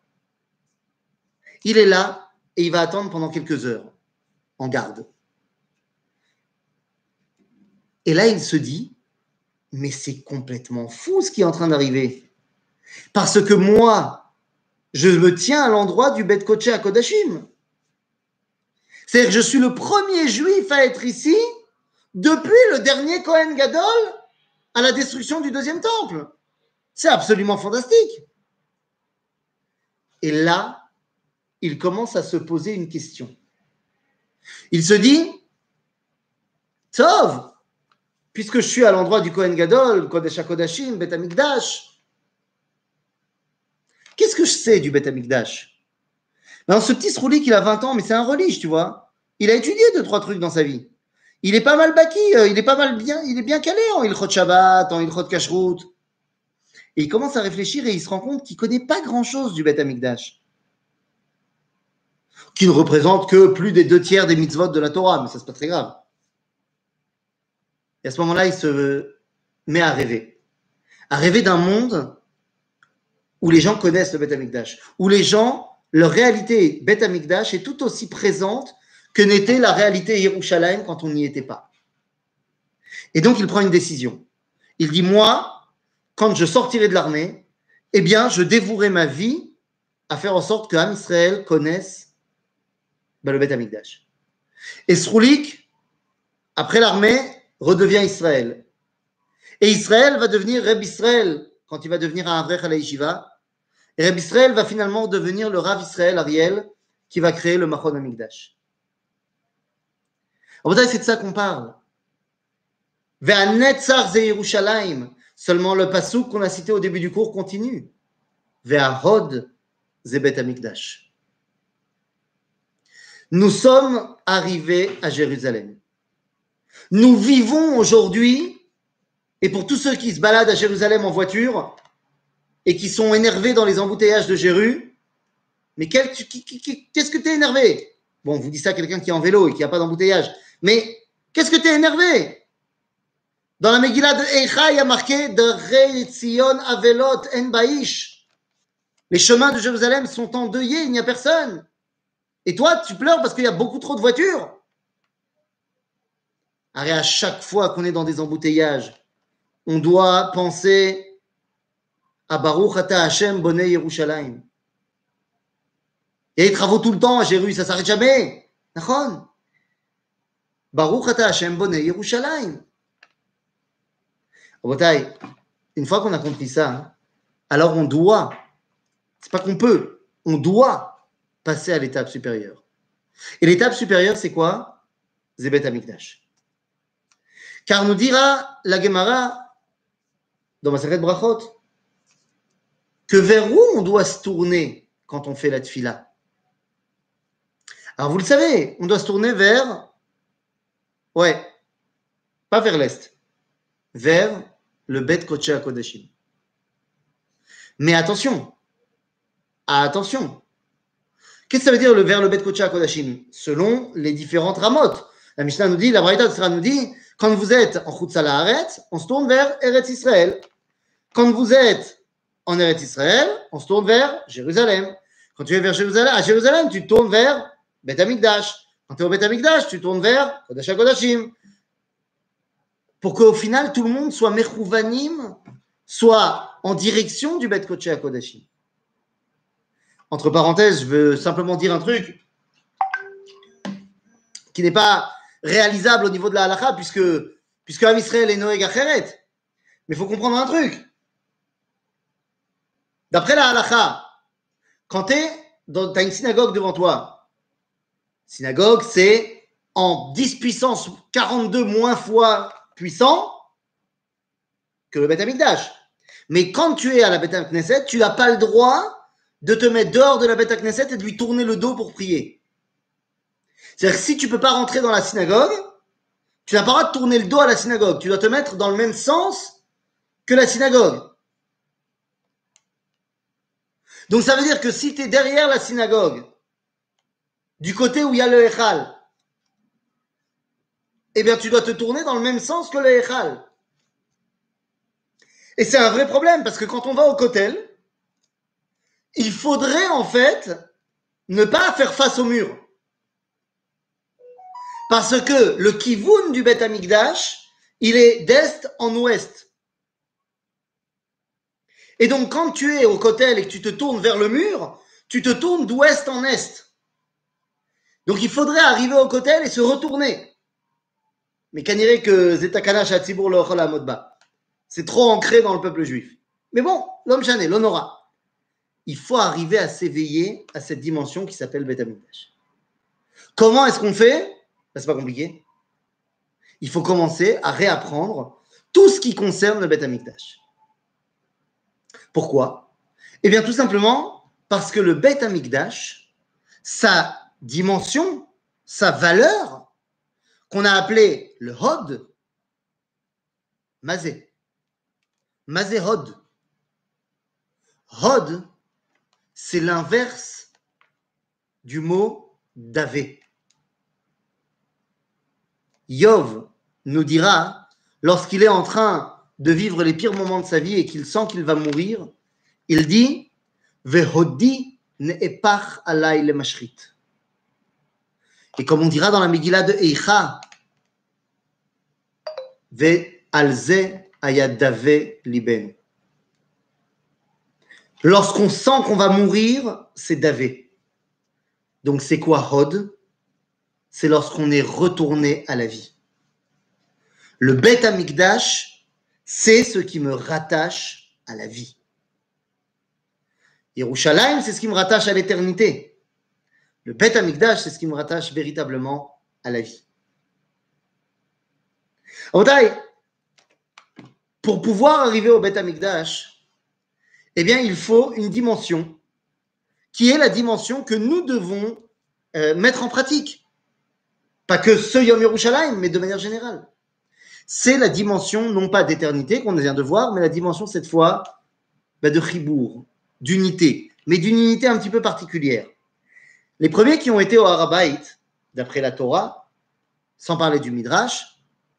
Il est là et il va attendre pendant quelques heures, en garde. Et là, il se dit, mais c'est complètement fou ce qui est en train d'arriver. Parce que moi, je me tiens à l'endroit du Bet Kodesh à Kodashim. C'est-à-dire que je suis le premier juif à être ici depuis le dernier Kohen Gadol à la destruction du deuxième temple. C'est absolument fantastique. Et là, il commence à se poser une question. Il se dit, Tov, puisque je suis à l'endroit du Kohen Gadol, Kodesh HaKodashim, Bet HaMikdash, qu'est-ce que je sais du Bet HaMikdash? Ben, ce petit Sroulik, il a vingt ans, mais c'est un relige, tu vois. Il a étudié deux, trois trucs dans sa vie. Il est pas mal baki, il est pas mal bien, il est bien calé en Ilchot Shabbat, en Ilchot Kashrut. Et il commence à réfléchir et il se rend compte qu'il connaît pas grand-chose du Bet HaMikdash. Qui ne représente que plus des deux tiers des mitzvot de la Torah, mais ça, c'est pas très grave. Et à ce moment-là, il se met à rêver. À rêver d'un monde où les gens connaissent le Bet HaMikdash, où les gens, leur réalité Bet HaMikdash est tout aussi présente que n'était la réalité Yerushalayim quand on n'y était pas. Et donc, il prend une décision. Il dit, moi, quand je sortirai de l'armée, eh bien, je dévouerai ma vie à faire en sorte que Am Israël connaisse ben, le Bet HaMikdash. Et Sroulik, après l'armée, redevient Israël. Et Israël va devenir Reb Israël quand il va devenir un Avrech à la Yeshiva. Et Reb Israël va finalement devenir le Rav Israël Ariel qui va créer le Machon HaMikdash. En fait, c'est de ça qu'on parle. Ve'anetzar ze Yerushalayim. Seulement le passouk qu'on a cité au début du cours continue. Ve'ahod ze Bet HaMikdash. Nous sommes arrivés à Jérusalem. Nous vivons aujourd'hui, et pour tous ceux qui se baladent à Jérusalem en voiture et qui sont énervés dans les embouteillages de Jéru, Mais quel, qu'est-ce que tu es énervé? Bon, vous dites ça à quelqu'un qui est en vélo et qui n'a pas d'embouteillage. Mais qu'est-ce que tu es énervé? Dans la Megillah de Eicha, il y a marqué de Rei Tzion Avelot En Baish. Les chemins de Jérusalem sont endeuillés, il n'y a personne. Et toi, tu pleures parce qu'il y a beaucoup trop de voitures. Arrête, à chaque fois qu'on est dans des embouteillages, on doit penser à Baruch Ata Hashem Bonei Yerushalayim. Il y a des travaux tout le temps à Jérusalem, ça ne s'arrête jamais. D'accord? Baruch Ata Hashem Bonei Yerushalayim. Rabotai, une fois qu'on a compris ça, hein, alors on doit, c'est pas qu'on peut, on doit passer à l'étape supérieure. Et l'étape supérieure, c'est quoi? Zebet Amikdash. Car nous dira la Gemara dans Masechet Brachot que vers où on doit se tourner quand on fait la tfila. Alors vous le savez, on doit se tourner vers, ouais, pas vers l'est, vers le Bet Kodesh HaKodashim. Mais attention, attention. Qu'est-ce que ça veut dire le vers le Bet Kodesh HaKodashim? Selon les différentes ramotes. La Mishnah nous dit, la Braïta de Sra nous dit, quand vous êtes en Chutz La'aretz, on se tourne vers Eretz Israël. Quand vous êtes en Eretz Israël, on se tourne vers Jérusalem. Quand tu es vers Jérusalem, à Jérusalem, tu te tournes vers Bet Amikdash. Quand tu es au Bet Amikdash, tu tournes vers Kodesh HaKodashim. Pour qu'au final, tout le monde soit mechouvanim, soit en direction du Bet Kodesh HaKodashim. Entre parenthèses, je veux simplement dire un truc qui n'est pas réalisable au niveau de la halakha, puisque, puisque Am Israël est Noeg Acheret. Mais il faut comprendre un truc. D'après la halakha, quand tu as une synagogue devant toi, synagogue, c'est en dix puissance quarante-deux moins fois puissant que le Bet Amikdash. Mais quand tu es à la Bet HaKnesset, tu n'as pas le droit de te mettre dehors de la Bet HaKnesset et de lui tourner le dos pour prier. C'est-à-dire que si tu ne peux pas rentrer dans la synagogue, tu n'as pas le droit de tourner le dos à la synagogue. Tu dois te mettre dans le même sens que la synagogue. Donc ça veut dire que si tu es derrière la synagogue, du côté où il y a le Echal, eh bien tu dois te tourner dans le même sens que le Echal. Et c'est un vrai problème, parce que quand on va au Kotel, il faudrait en fait ne pas faire face au mur. Parce que le Kivun du Bet Amikdash, il est d'est en ouest. Et donc quand tu es au Kotel et que tu te tournes vers le mur, tu te tournes d'ouest en est. Donc il faudrait arriver au Kotel et se retourner. Mais kaniré que Zetakana Shatzibur lo ochol hamodba. C'est trop ancré dans le peuple juif. Mais bon, l'homme chané, l'honora. Il faut arriver à s'éveiller à cette dimension qui s'appelle Bet Amikdash. Comment est-ce qu'on fait? Ben, c'est pas compliqué. Il faut commencer à réapprendre tout ce qui concerne le Bet Amikdash. Pourquoi? Eh bien, tout simplement parce que le Bet Amikdash, sa dimension, sa valeur, qu'on a appelé le Hod, Mazé. Mazé Hod. Hod, c'est l'inverse du mot Davé. Yov nous dira, lorsqu'il est en train de vivre les pires moments de sa vie et qu'il sent qu'il va mourir, il dit Vehodi ne'epach alay le mashrit. Et comme on dira dans la Megillah de Eicha, Ve alze ayadave liben. Lorsqu'on sent qu'on va mourir, c'est davé. Donc c'est quoi Hod? C'est lorsqu'on est retourné à la vie. Le Bet Amikdash, c'est ce qui me rattache à la vie. Yerushalayim, c'est ce qui me rattache à l'éternité. Le Bet Amikdash, c'est ce qui me rattache véritablement à la vie. Pour pouvoir arriver au Bet Amikdash, eh bien, il faut une dimension qui est la dimension que nous devons euh, mettre en pratique. Pas que ce Yom Yerushalayim, mais de manière générale. C'est la dimension, non pas d'éternité qu'on vient de voir, mais la dimension, cette fois, bah, de chibour, d'unité, mais d'une unité un petit peu particulière. Les premiers qui ont été au Har HaBayit, d'après la Torah, sans parler du Midrash,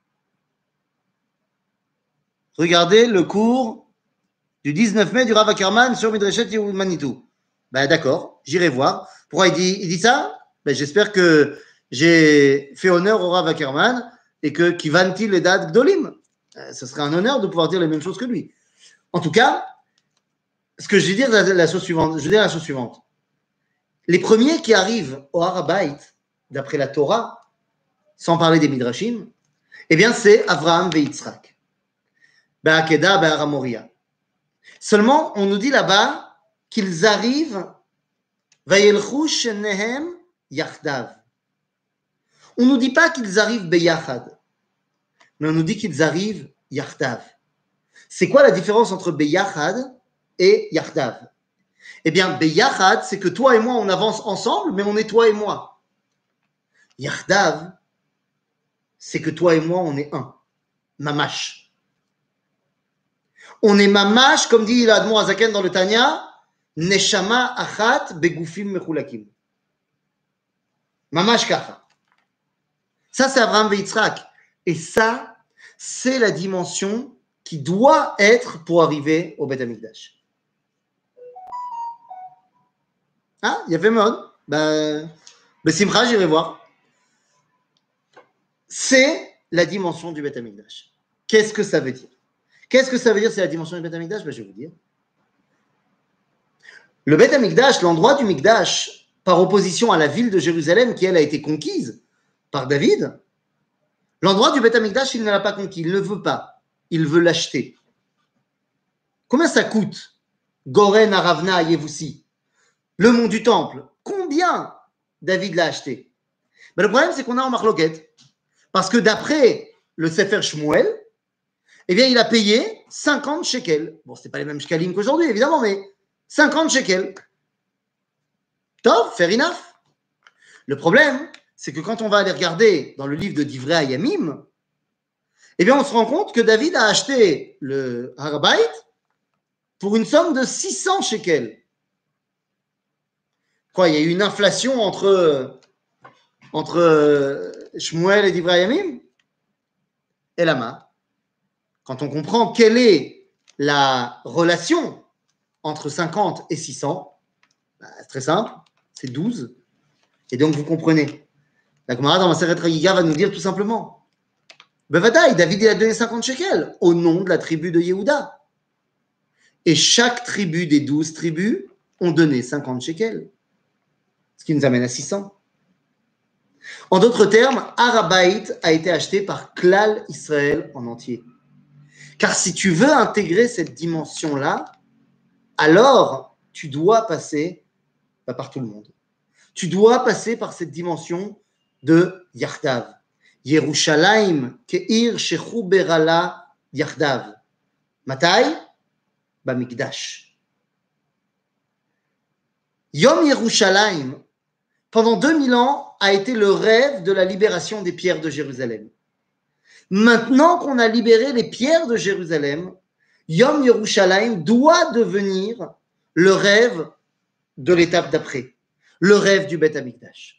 regardez le cours du dix-neuf mai du Rav Ackerman sur Midrashet Yehud Manitou. Ben d'accord, j'irai voir. Pourquoi il dit, il dit ça? Ben j'espère que j'ai fait honneur au Rav Ackerman et que Kivanti les dates Gdolim. Ce serait un honneur de pouvoir dire les mêmes choses que lui. En tout cas, ce que je vais dire, la, la chose suivante, je vais dire la chose suivante. Les premiers qui arrivent au Har HaBayit, d'après la Torah, sans parler des Midrashim, eh bien c'est Avraham et Yitzhak. Be'akeda, Be'ar HaMoriah. Seulement, on nous dit là-bas qu'ils arrivent Vayelchu shenehem yachdav. On ne nous dit pas qu'ils arrivent beyachad, mais on nous dit qu'ils arrivent yachdav. C'est quoi la différence entre beyachad et yachdav? Eh bien, beyachad, c'est que toi et moi, on avance ensemble, mais on est toi et moi. Yachdav, c'est que toi et moi, on est un. Mamash. On est mamash, comme dit l'Admor Azaken dans le Tanya, neshama achat begufim mechulakim. Mamash kacha. Ça, c'est Abraham et Yitzhak. Et ça, c'est la dimension qui doit être pour arriver au Beth Amikdash. Ah, il y avait mode. Ben, Simcha, j'irai voir. C'est la dimension du Beth Amikdash. Qu'est-ce que ça veut dire? Qu'est-ce que ça veut dire, c'est la dimension du Beth Amikdash? Ben, je vais vous dire. Le Beth Amikdash, l'endroit du Mikdash, par opposition à la ville de Jérusalem, qui elle a été conquise par David, l'endroit du Beth Amikdash, il ne l'a pas conquis, il ne veut pas, il veut l'acheter. Combien ça coûte? Goren, Aravna, Yevoussi, le mont du temple, combien David l'a acheté? Ben, le problème, c'est qu'on a en marloquette, parce que d'après le Sefer Shmuel, eh bien, il a payé cinquante shekels. Bon, ce n'est pas les mêmes shekalim qu'aujourd'hui, évidemment, mais cinquante shekels. Tov, fair enough. Le problème, c'est que quand on va aller regarder dans le livre de Divrei Hayamim, eh bien, on se rend compte que David a acheté le Har HaBayit pour une somme de six cents shekels. Quoi, il y a eu une inflation entre, entre Shmuel et Divrei Hayamim? Et Lama, quand on comprend quelle est la relation entre cinquante et six cents, bah, c'est très simple, c'est douze. Et donc, vous comprenez. La Gemara dans Maseret Chagiga va nous dire tout simplement, Bevadaï, David il a donné cinquante shekels au nom de la tribu de Yehuda. Et chaque tribu des douze tribus ont donné cinquante shekels. Ce qui nous amène à six cents. En d'autres termes, Har HaBayit a été acheté par Klal Israël en entier. Car si tu veux intégrer cette dimension-là, alors tu dois passer bah, par tout le monde. Tu dois passer par cette dimension de Yachdav. Yerushalayim ke'ir shechu berala Yachdav. Matai? Bamikdash. Yom Yerushalayim, pendant deux mille ans, a été le rêve de la libération des pierres de Jérusalem. Maintenant qu'on a libéré les pierres de Jérusalem, Yom Yerushalayim doit devenir le rêve de l'étape d'après, le rêve du Beth Amikdash.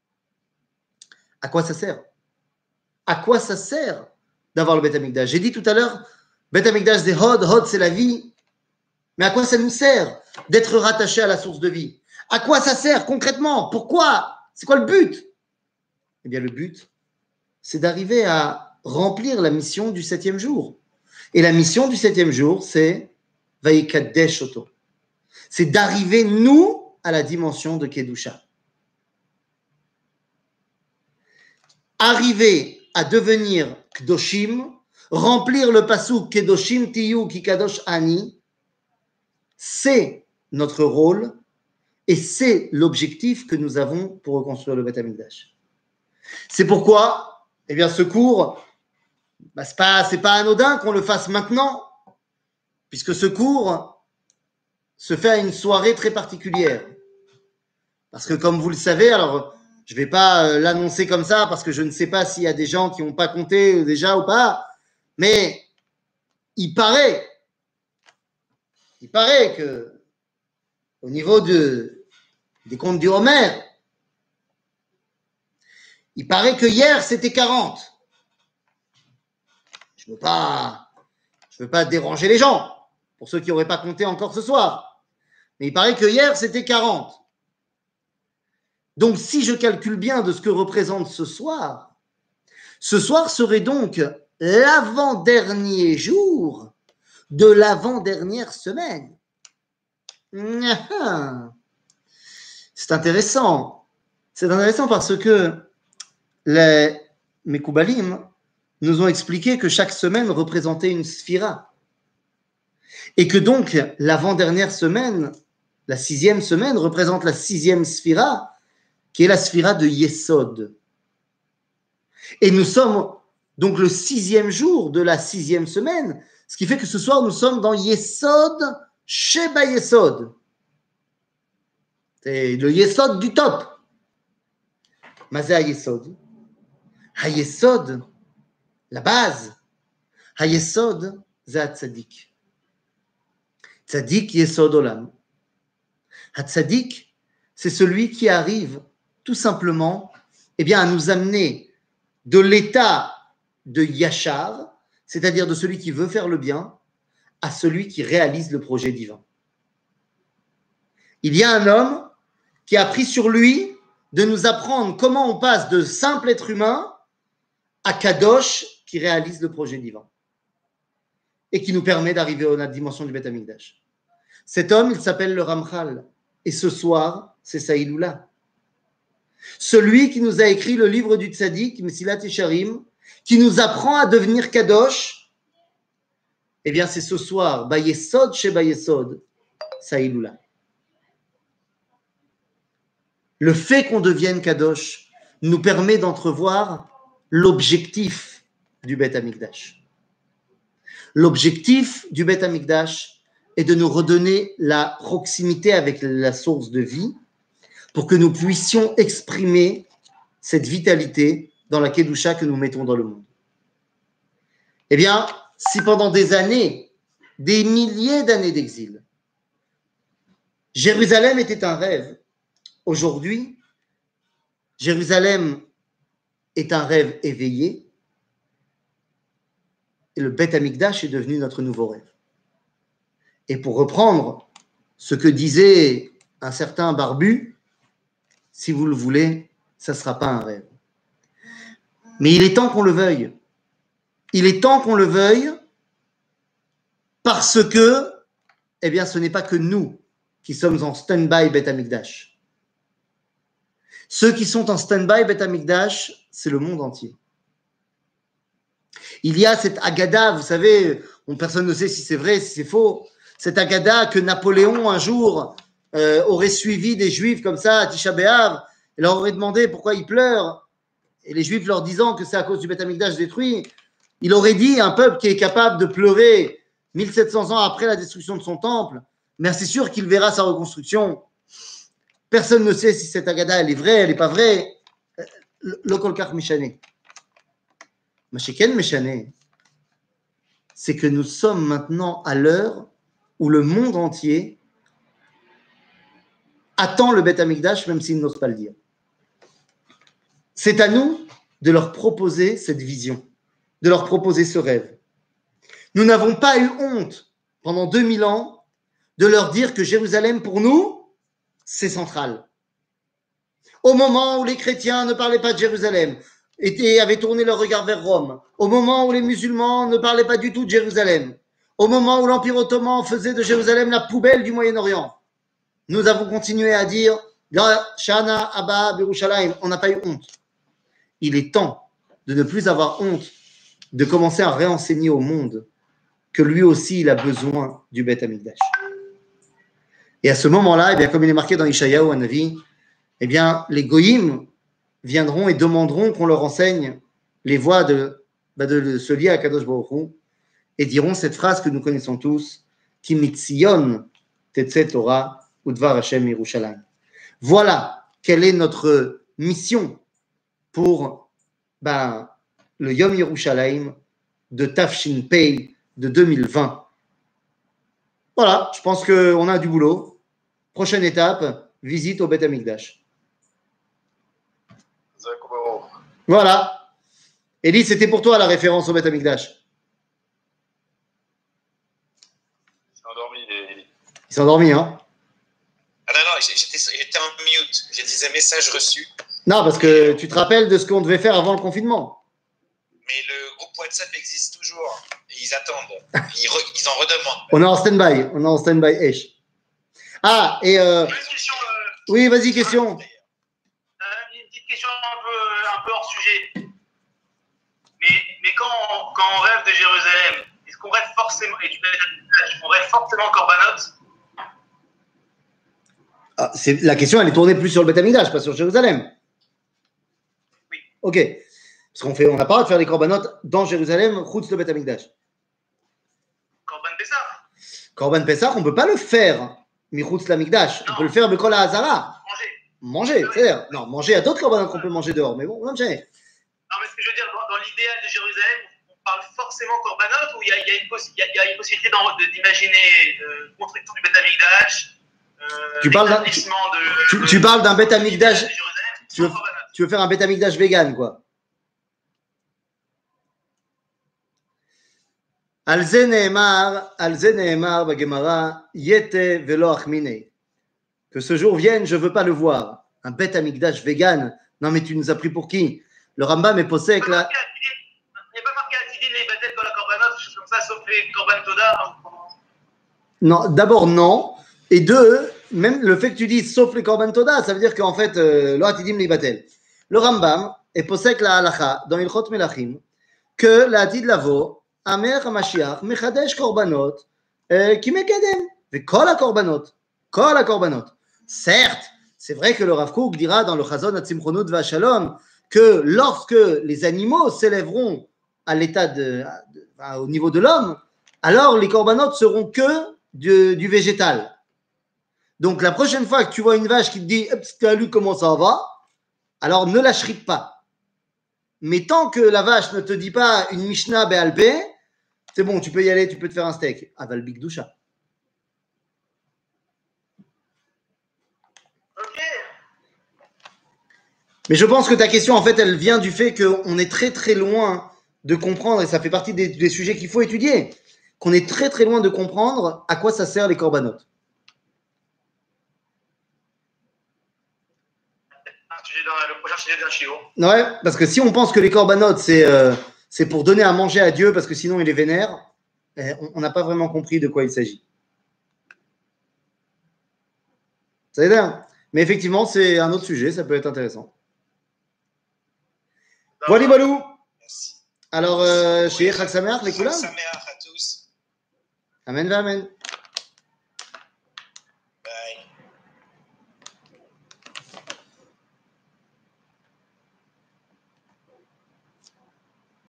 À quoi ça sert? À quoi ça sert d'avoir le Beth Amikdash? J'ai dit tout à l'heure, Beth Amikdash c'est Hod, Hod c'est la vie, mais à quoi ça nous sert d'être rattaché à la source de vie? À quoi ça sert concrètement? Pourquoi? C'est quoi le but? Eh bien le but, c'est d'arriver à remplir la mission du septième jour. Et la mission du septième jour, c'est Vayikadesh Oto. C'est d'arriver, nous, à la dimension de Kedusha. Arriver à devenir Kdoshim, remplir le pasuk Kedoshim Tiyu Kikadosh Ani, c'est notre rôle et c'est l'objectif que nous avons pour reconstruire le Beth Amikdash. C'est pourquoi, eh bien, ce cours, bah, c'est pas, c'est pas anodin qu'on le fasse maintenant, puisque ce cours se fait à une soirée très particulière. Parce que comme vous le savez, alors je vais pas euh, l'annoncer comme ça, parce que je ne sais pas s'il y a des gens qui n'ont pas compté déjà ou pas, mais il paraît, il paraît que au niveau de, des comptes du Homer, il paraît que hier, c'était quarante. Je ne veux pas, je veux pas déranger les gens, pour ceux qui n'auraient pas compté encore ce soir. Mais il paraît que hier, c'était quarante. Donc, si je calcule bien de ce que représente ce soir, ce soir serait donc l'avant-dernier jour de l'avant-dernière semaine. C'est intéressant. C'est intéressant parce que les Mekoubalim nous ont expliqué que chaque semaine représentait une sphira. Et que donc, l'avant-dernière semaine, la sixième semaine, représente la sixième sphira, qui est la sphira de Yesod. Et nous sommes donc le sixième jour de la sixième semaine, ce qui fait que ce soir, nous sommes dans Yesod, Sheba Yesod. C'est le Yesod du top. Mazé Yesod. Ha-Yesod, la base. Ha-Yesod, c'est Tzadik. Tzadik Yesod Olam. Ha-Tzadik, c'est celui qui arrive tout simplement eh bien, à nous amener de l'état de Yachar, c'est-à-dire de celui qui veut faire le bien, à celui qui réalise le projet divin. Il y a un homme qui a pris sur lui de nous apprendre comment on passe de simple être humain à Kadosh qui réalise le projet divin et qui nous permet d'arriver à la dimension du Beth Amikdash. Cet homme, il s'appelle le Ramchal et ce soir, c'est sa Iloula. Celui qui nous a écrit le livre du Tzadik, Mesilat Yesharim, qui nous apprend à devenir Kadosh, eh bien c'est ce soir, Bayesod chez Bayesod, sa Iloula. Le fait qu'on devienne Kadosh nous permet d'entrevoir l'objectif du Beth Amikdash. L'objectif du Beth Amikdash est de nous redonner la proximité avec la source de vie pour que nous puissions exprimer cette vitalité dans la Kedusha que nous mettons dans le monde. Eh bien, si pendant des années, des milliers d'années d'exil, Jérusalem était un rêve, aujourd'hui, Jérusalem est un rêve éveillé et le Beth Amikdash est devenu notre nouveau rêve. Et pour reprendre ce que disait un certain barbu, si vous le voulez, ça ne sera pas un rêve. Mais il est temps qu'on le veuille. Il est temps qu'on le veuille parce que, eh bien, ce n'est pas que nous qui sommes en stand-by Beth Amikdash. Ceux qui sont en stand-by Beth Amikdash, c'est le monde entier. Il y a cette Agada, vous savez, personne ne sait si c'est vrai, si c'est faux, cette Agada que Napoléon, un jour, euh, aurait suivi des Juifs comme ça à Tisha B'Av, et leur aurait demandé pourquoi ils pleurent, et les Juifs leur disant que c'est à cause du Beth Amikdash détruit, il aurait dit un peuple qui est capable de pleurer mille sept cents ans après la destruction de son temple, mais c'est sûr qu'il verra sa reconstruction. Personne ne sait si cette Agada, elle est vraie, elle n'est pas vraie. Le kolkar méchané. Macheken méchané, c'est que nous sommes maintenant à l'heure où le monde entier attend le Beth Amikdash, même s'ils n'osent pas le dire. C'est à nous de leur proposer cette vision, de leur proposer ce rêve. Nous n'avons pas eu honte pendant deux mille ans de leur dire que Jérusalem, pour nous, c'est central. Au moment où les chrétiens ne parlaient pas de Jérusalem, et avaient tourné leur regard vers Rome, au moment où les musulmans ne parlaient pas du tout de Jérusalem, au moment où l'Empire ottoman faisait de Jérusalem la poubelle du Moyen-Orient, nous avons continué à dire Shana Abba Birushalayim. On n'a pas eu honte. Il est temps de ne plus avoir honte, de commencer à réenseigner au monde que lui aussi il a besoin du Beth Amikdash. Et à ce moment-là, eh bien, comme il est marqué dans Ishayahu Hanavi, eh bien, les goïms viendront et demanderont qu'on leur enseigne les voies de, bah de se lier à Kadosh Baruch Hu et diront cette phrase que nous connaissons tous, Ki mitzion tetze Torah udvar Hashem Yerushalayim. Voilà quelle est notre mission pour bah, le Yom Yerushalayim de Tafshin Pei de deux mille vingt. Voilà, je pense qu'on a du boulot. prochaine étape, visite au Beth Amikdash. Voilà. Elie, c'était pour toi la référence au Beth Amikdash. Il s'est endormi, Elie. Il s'est endormi, hein? Ah non, non, j'étais, j'étais en mute. Je disais message reçu. Non, parce que tu te rappelles de ce qu'on devait faire avant le confinement. Mais le groupe WhatsApp existe toujours. Et ils attendent. Ils, re, ils en redemandent. On est en stand-by. On est en stand-by. Esh. Ah, et... Euh... Une question, euh, oui, vas-y, question. euh, une petite question un peu, un peu hors sujet. Mais, mais quand, on, quand on rêve de Jérusalem, est-ce qu'on rêve forcément, et du Beth Amikdash, on rêve forcément Korbanot? Ah, c'est, la question, elle est tournée plus sur le Beth Amikdash, pas sur Jérusalem. Oui. Ok. Parce qu'on fait, on n'a pas le droit de faire les Korbanot dans Jérusalem, chutz le Beth Amikdash. Korban Pessah. Korban Pessah, on ne peut pas le faire, michutz l'Amikdash. On peut le faire Bekol HaHazara. Manger. Manger, c'est-à-dire, non, manger, il y a d'autres Korbanot qu'on peut manger dehors, mais bon, on va manger. Non, mais ce que je veux dire, dans, dans l'idéal de Jérusalem, on parle forcément Korbanot ou il y a, il y a, une, possi- il y a, il y a une possibilité de, d'imaginer euh, construction du Beth Amikdash, euh, Tu parles d'un- l'établissement de, Tu, de- tu parles d'un Beth de Amikdash, Jérusalem, tu veux, sans Korbanot. tu veux faire un Beth Amikdash vegan, quoi. על זה נאמר, על זה נאמר בגמרא, יתה ולא אחמיני. Que ce jour vienne, je ne veux pas le voir. Un Beth Amikdash vegan. Non, mais tu nous as pris pour qui? Le Rambam est possèque là. Il n'y a pas marqué à Tidin les Batel dans la Korbanot, chose comme ça, sauf les Korban Toda. Non, d'abord non. Et deux, même le fait que tu dises sauf les Korban Toda, ça veut dire qu'en fait, lo atidim li batel. Le Rambam est possèque la halacha dans Ilchot Melachim que la atid lavo, Amelech HaMashiach, mechadesh korbanot, qui mekedem. Et kol ha-korbanot. Kol ha-korbanot. Certes, c'est vrai que le Rav Kook dira dans le Chazon HaTzimchonut VaShalom que lorsque les animaux s'élèveront à l'état de, de, à, au niveau de l'homme, alors les korbanot seront que du, du végétal. Donc la prochaine fois que tu vois une vache qui te dit « comment ça va ?» alors ne la shrite pas. Mais tant que la vache ne te dit pas une Mishnah Be'alpeh, c'est bon, tu peux y aller, tu peux te faire un steak. Aval Bigdusha. Ok. Mais je pense que ta question, en fait, elle vient du fait qu'on est très très loin de comprendre, et ça fait partie des, des sujets qu'il faut étudier, qu'on est très très loin de comprendre à quoi ça sert les korbanot. Un sujet dans le prochain sujet d'un chiot. Ouais, parce que si on pense que les korbanot, c'est euh, c'est pour donner à manger à Dieu parce que sinon il est vénère, eh, on n'a pas vraiment compris de quoi il s'agit. Ça veut dire. Mais effectivement, c'est un autre sujet, ça peut être intéressant. Voilà, Balou. Merci. Alors, euh, chez Chag Sameach, les Chag Koulam. Sameach à tous. Amen, amen.